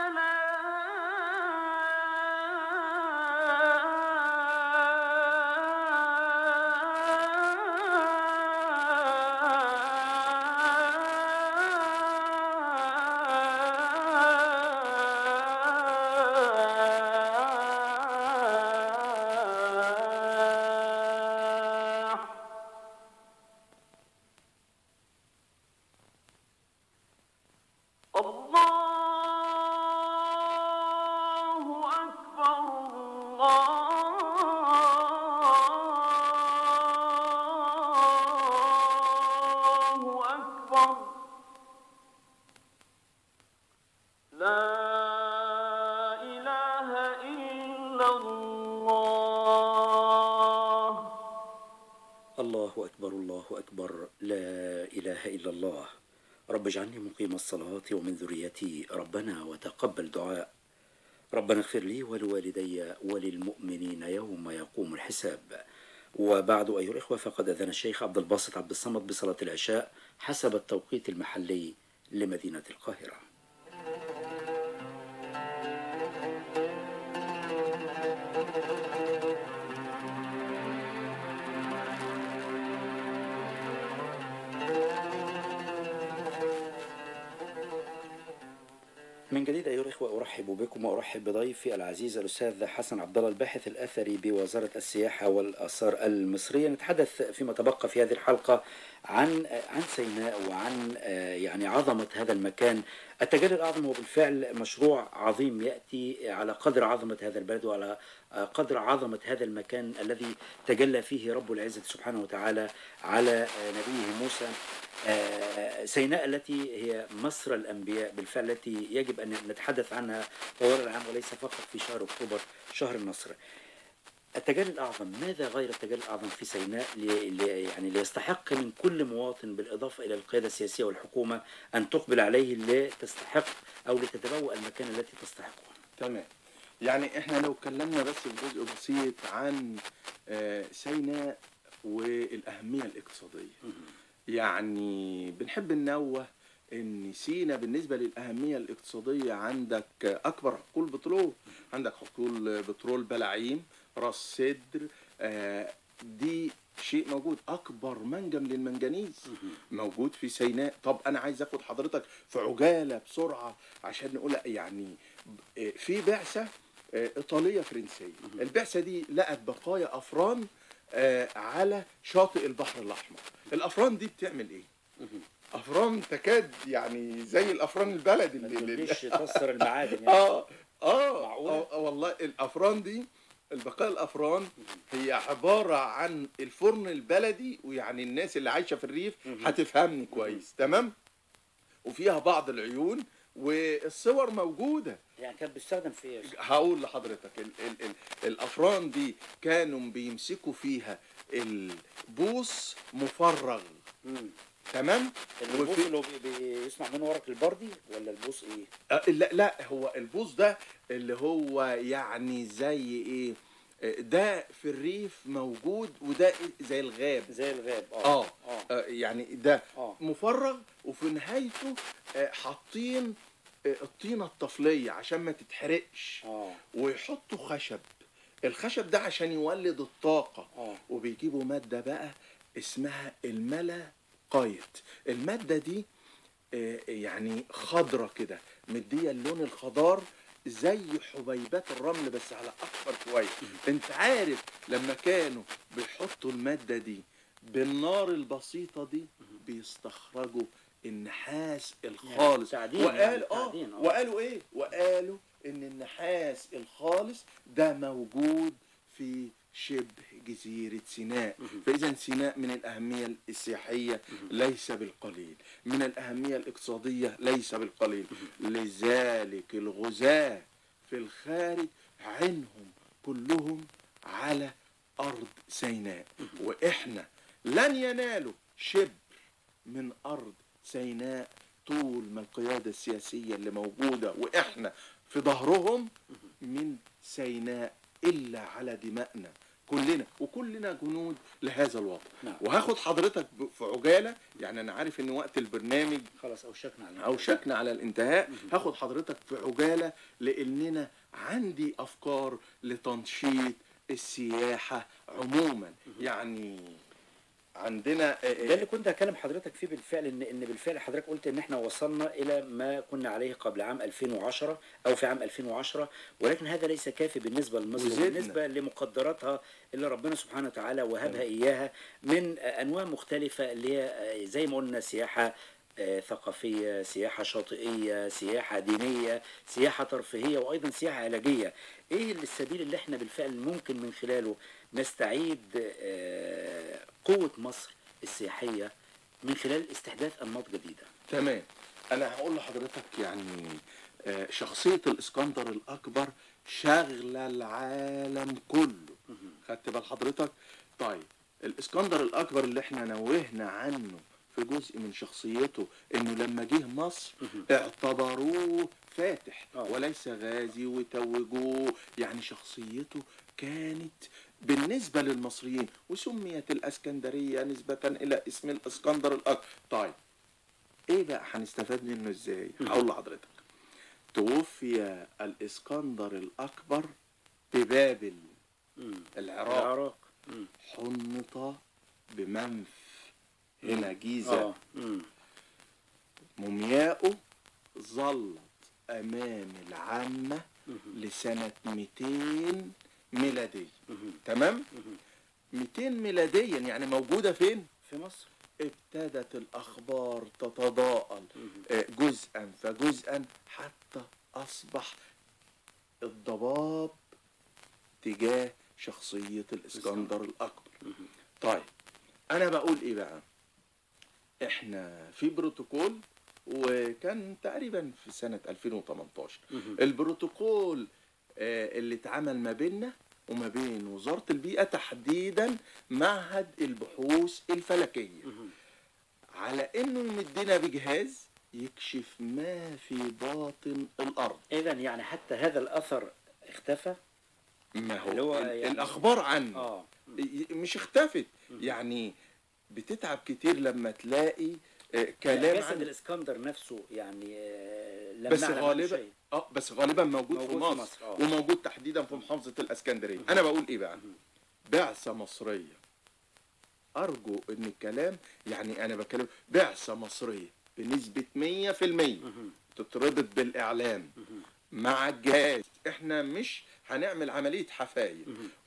Speaker 4: الله أكبر الله أكبر. لا إله إلا الله.
Speaker 1: الله أكبر الله أكبر، لا إله إلا الله. رب اجعلني مقيم الصلاة ومن ذريتي، ربنا وتقبل دعاء. ربنا اغفر لي ولوالدي وللمؤمنين يوم يقوم الحساب. وبعد أيها الإخوة، فقد أذن الشيخ عبد الباسط عبد الصمد بصلاة العشاء حسب التوقيت المحلي لمدينة القاهرة. من جديد أيها الإخوة أرحب بكم وأرحب بضيفي العزيز الأستاذ حسن عبد الله الباحث الأثري بوزارة السياحة والآثار المصرية. نتحدث فيما تبقى في هذه الحلقة عن عن سيناء وعن يعني عظمة هذا المكان. التجلي الأعظم هو بالفعل مشروع عظيم يأتي على قدر عظمة هذا البلد وعلى قدر عظمة هذا المكان الذي تجلى فيه رب العزة سبحانه وتعالى على نبيه موسى. سيناء التي هي مصر الأنبياء بالفعل، التي يجب أن نتحدث عنها طوال العام وليس فقط في شهر أكتوبر شهر النصر. التجلي الأعظم، ماذا غير التجلي الأعظم في سيناء لي لي يعني ليستحق من كل مواطن بالإضافة إلى القيادة السياسية والحكومة أن تقبل عليه لتستحق أو لتتبوأ المكان التي تستحقه؟
Speaker 3: تمام. يعني احنا لو اتكلمنا بس في جزء بسيط عن سيناء والأهمية الاقتصادية، يعني بنحب ننوه ان سينا بالنسبه للاهميه الاقتصاديه عندك اكبر حقول بترول، عندك حقول بترول بلاعيم، راس سدر، آه دي شيء موجود. اكبر منجم للمنجنيز موجود في سيناء. طب انا عايز اخد حضرتك في عجاله بسرعه عشان نقول يعني في بعثه ايطاليه فرنسيه، البعثه دي لقت بقايا افران آه على شاطئ البحر الاحمر. الافران دي بتعمل ايه؟ افران تكاد يعني زي الافران البلدي
Speaker 1: ما
Speaker 3: اللي
Speaker 1: تقوليش تصر المعادن يعني.
Speaker 3: اه اه
Speaker 1: معقولة؟
Speaker 3: اه والله الافران دي، البقايا الافران هي عباره عن الفرن البلدي، ويعني الناس اللي عايشه في الريف هتفهمني كويس. تمام. وفيها بعض العيون والصور موجوده.
Speaker 1: يعني كانت بتستخدم في ايه؟
Speaker 3: هقول لحضرتك ال ال ال الافران دي كانوا بيمسكوا فيها البوص مفرغ.
Speaker 1: مم.
Speaker 3: تمام.
Speaker 1: البوص
Speaker 3: وفي...
Speaker 1: اللي هو بي- بيصنع منه ورق البردي ولا البوص ايه؟
Speaker 3: آه لا لا هو البوص ده اللي هو يعني زي ايه، آه، ده في الريف موجود، وده زي الغاب.
Speaker 1: زي الغاب. اه
Speaker 3: اه,
Speaker 1: اه,
Speaker 3: آه يعني ده
Speaker 1: آه.
Speaker 3: مفرغ، وفي نهايته آه حاطين آه الطينه الطفليه عشان ما تتحرقش،
Speaker 1: آه.
Speaker 3: ويحطوا خشب. الخشب ده عشان يولد الطاقه.
Speaker 1: آه.
Speaker 3: وبيجيبوا ماده بقى اسمها الملا قايت. الماده دي آه يعني خضره كده، مديه اللون الخضار زي حبيبات الرمل بس على اكبر شويه. انت عارف لما كانوا بيحطوا الماده دي بالنار البسيطه دي بيستخرجوا النحاس الخالص.
Speaker 1: يعني تعدين،
Speaker 3: وقال
Speaker 1: يعني
Speaker 3: اه
Speaker 1: تعدين، آه.
Speaker 3: وقالوا ايه وقالوا ان النحاس الخالص ده موجود في شبه جزيرة سيناء. فإذا سيناء من الأهمية السياحية ليس بالقليل، من الأهمية الاقتصادية ليس بالقليل. لذلك الغزاة في الخارج عينهم كلهم على أرض سيناء، وإحنا لن ينالوا شبر من أرض سيناء طول ما القيادة السياسية اللي موجودة وإحنا في ظهرهم من سيناء إلا على دمائنا كلنا، وكلنا جنود لهذا الوطن.
Speaker 1: نعم.
Speaker 3: وهاخد حضرتك في عجالة، يعني أنا عارف إن وقت البرنامج
Speaker 1: خلاص أوشكنا على
Speaker 3: أوشكنا على الانتهاء. هاخد حضرتك في عجالة لأننا عندي أفكار لتنشيط السياحة عموما. يعني عندنا
Speaker 1: ده اللي كنت هكلم حضرتك فيه بالفعل، ان ان بالفعل حضرتك قلت ان احنا وصلنا الى ما كنا عليه قبل عام ألفين وعشرة او في عام ألفين وعشرة، ولكن هذا ليس كافي بالنسبه لمصر
Speaker 3: وزدنا.
Speaker 1: بالنسبه لمقدراتها اللي ربنا سبحانه وتعالى وهبها اياها من انواع مختلفه، اللي هي زي ما قلنا سياحه آه، ثقافية، سياحة شاطئية، سياحة دينية، سياحة ترفيهية، وأيضا سياحة علاجية. إيه السبيل اللي احنا بالفعل ممكن من خلاله نستعيد آه، قوة مصر السياحية من خلال استحداث أنماط جديدة؟
Speaker 3: تمام. أنا هقول لحضرتك يعني آه، شخصية الإسكندر الأكبر شغلة العالم كله. خدت بال حضرتك؟ طيب الإسكندر الأكبر اللي احنا نوهنا عنه في جزء من شخصيته انه لما جه مصر اعتبروه فاتح وليس غازي وتوجوه، يعني شخصيته كانت بالنسبة للمصريين، وسميت الاسكندرية نسبة الى اسم الاسكندر الاكبر. طيب ايه بقى هنستفاد منه ازاي؟ هقول لحضرتك. توفي الاسكندر الاكبر ببابل العراق,
Speaker 1: العراق.
Speaker 3: حنط بمنف هنا جيزة.
Speaker 1: آه.
Speaker 3: مومياؤه ظلت الأمام العامة لسنة مئتين ميلادية. تمام؟ مئتين ميلاديا يعني موجودة فين؟
Speaker 1: في مصر.
Speaker 3: ابتدت الأخبار تتضاءل جزءا فجزءا حتى أصبح الضباب تجاه شخصية الإسكندر الأكبر. طيب أنا بقول إيه بقى؟ إحنا في بروتوكول، وكان تقريبا في سنة ألفين وتمنتاشر البروتوكول اللي اتعمل ما بيننا وما بين وزارة البيئة، تحديدا معهد البحوث الفلكية، على انه يمدنا بجهاز يكشف ما في باطن الارض.
Speaker 1: اذا يعني حتى هذا الاثر اختفى.
Speaker 3: ما هو,
Speaker 1: هو
Speaker 3: يعني
Speaker 1: يعني
Speaker 3: الاخبار عنه
Speaker 1: اه
Speaker 3: مش اختفت. يعني بتتعب كتير لما تلاقي كلام
Speaker 1: جسد
Speaker 3: عن
Speaker 1: الاسكندر نفسه، يعني لم
Speaker 3: بس
Speaker 1: نعلم عنه
Speaker 3: غالبا
Speaker 1: شيء.
Speaker 3: اه بس غالبا موجود,
Speaker 1: موجود
Speaker 3: في
Speaker 1: في
Speaker 3: مصر,
Speaker 1: مصر. آه.
Speaker 3: وموجود تحديدا في محافظة الاسكندرية. انا بقول ايه بقى؟ بعثة مصرية، ارجو ان الكلام يعني انا بكلم بعثة مصرية بنسبة مية في المية تتربط بالاعلام مع الجهاز. احنا مش هنعمل عملية حفاية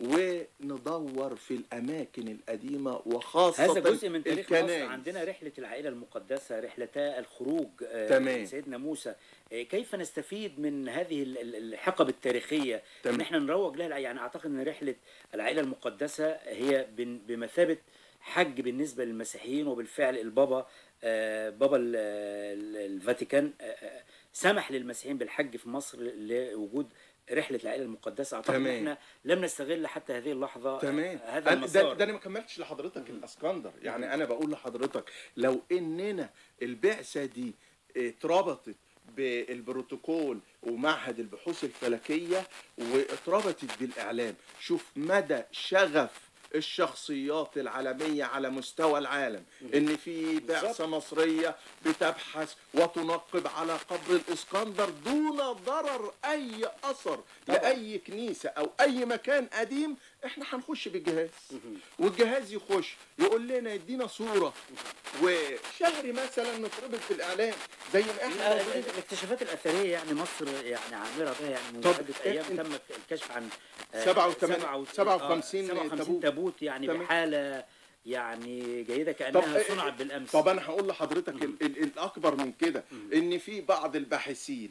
Speaker 3: وندور في الاماكن القديمة، وخاصة
Speaker 1: هذا جزء من تاريخ مصر.
Speaker 3: الكنائس.
Speaker 1: عندنا رحلة العائلة المقدسة، رحلتا الخروج
Speaker 3: تمام.
Speaker 1: سيدنا موسى. كيف نستفيد من هذه الحقب التاريخية
Speaker 3: تمام.
Speaker 1: ان احنا نروج لها؟ يعني اعتقد ان رحلة العائلة المقدسة هي بمثابة حج بالنسبة للمسيحيين، وبالفعل البابا بابا الفاتيكان سمح للمسيحيين بالحج في مصر لوجود رحلة العائلة المقدسة. اعتقد ان احنا لم نستغل حتى هذه اللحظة
Speaker 3: تمام.
Speaker 1: هذا المسار.
Speaker 3: ده, ده انا ما كملتش لحضرتك الاسكندر. يعني انا بقول لحضرتك لو اننا البعثة دي اتربطت بالبروتوكول ومعهد البحوث الفلكية واتربطت بالاعلام، شوف مدى شغف الشخصيات العالمية على مستوى العالم ان في بعثة مصرية بتبحث وتنقب على قبر الاسكندر دون ضرر اي اثر طبعا. لاي كنيسة او اي مكان قديم. احنا هنخش بالجهاز والجهاز يخش يقول لنا يدينا صورة وشهري مثلا نتربط في الاعلام زي ما احنا.
Speaker 1: الاكتشافات الاثرية يعني مصر يعني عامرة بها، يعني من عدة ايام تم الكشف عن
Speaker 3: سبعة وخمسين
Speaker 1: تابوت, تابوت يعني تمام. بحالة يعني جيدة كأنها صنعت بالأمس.
Speaker 3: طب أنا هقول لحضرتك ال ال الأكبر من كده إن في بعض الباحثين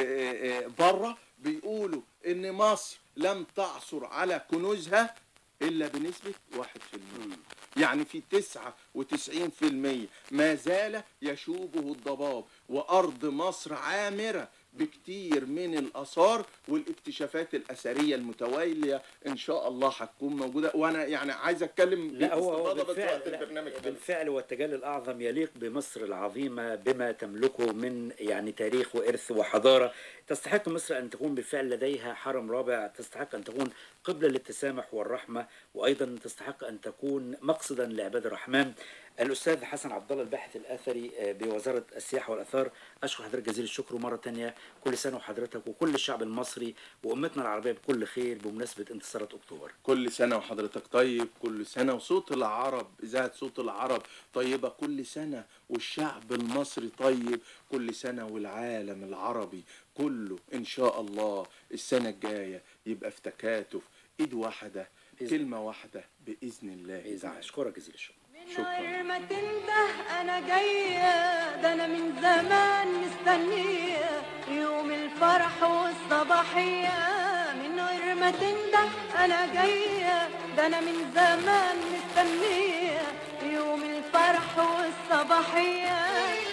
Speaker 3: بره بيقولوا إن مصر لم تعثر على كنوزها إلا بنسبة واحد في المية. يعني في تسعة وتسعين في المية ما زال يشوبه الضباب، وأرض مصر عامرة بكتير من الآثار والاكتشافات الأثرية المتوالية إن شاء الله هتكون موجودة. وأنا يعني عايز أتكلم
Speaker 1: لا هو بالفعل, بالفعل والتجلي الأعظم يليق بمصر العظيمة بما تملكه من يعني تاريخ وإرث وحضارة. تستحق مصر أن تكون بالفعل لديها حرم رابع، تستحق أن تكون قبلة للتسامح والرحمة، وأيضا تستحق أن تكون مقصدا لعباد الرحمن. الأستاذ حسن عبد الله الباحث الأثري بوزارة السياحة والآثار، أشكر حضرتك جزيل الشكر. مرة تانية كل سنة وحضرتك وكل الشعب المصري وأمتنا العربية بكل خير بمناسبة انتصارات أكتوبر.
Speaker 3: كل سنة وحضرتك طيب، كل سنة وصوت العرب إذاعة صوت العرب طيبة، كل سنة والشعب المصري طيب، كل سنة والعالم العربي كله إن شاء الله السنة الجاية يبقى في تكاتف، إيد واحدة، كلمة واحدة بإذن الله تعالى.
Speaker 1: أشكرك جزيل الشكر.
Speaker 6: من غير ما تنده انا جايه، ده انا من زمان مستنيه يوم الفرح والصباحيه. من غير ما تنده انا جايه، ده انا من زمان مستنيه يوم الفرح والصباحيه.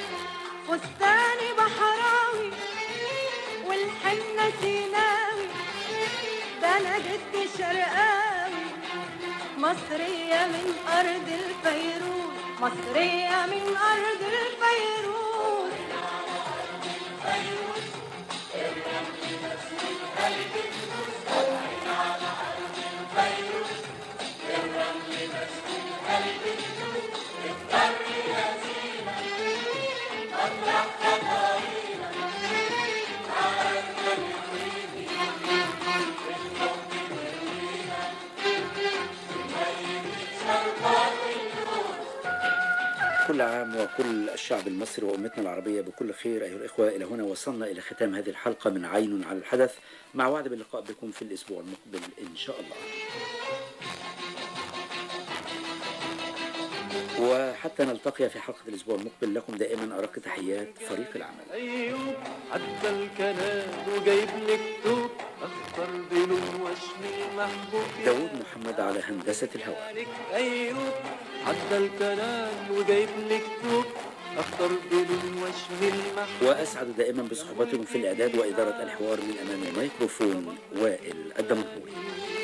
Speaker 6: فستاني بحراوي والحنه سيناوي، ده انا جد شرقاوي، مصرية من أرض الفيروز، مصرية من أرض الفيروز.
Speaker 1: كل عام وكل الشعب المصري وأمتنا العربية بكل خير أيها الإخوة. إلى هنا وصلنا إلى ختام هذه الحلقة من عين على الحدث، مع وعد باللقاء بكم في الأسبوع المقبل إن شاء الله. وحتى نلتقي في حلقة الأسبوع المقبل، لكم دائما أرق تحيات فريق العمل.
Speaker 5: أيوب عدى الكلام وجايب لك توب أخضر بلون وشم محبوب.
Speaker 1: داود محمد على هندسة الهواء.
Speaker 5: أيوب عدى الكلام وجايب لك توب أخضر بلون وشم المحبوب.
Speaker 1: وأسعد دائما بصحبتكم في الإعداد وإدارة الحوار من أمام الميكروفون وائل الدمنهوري.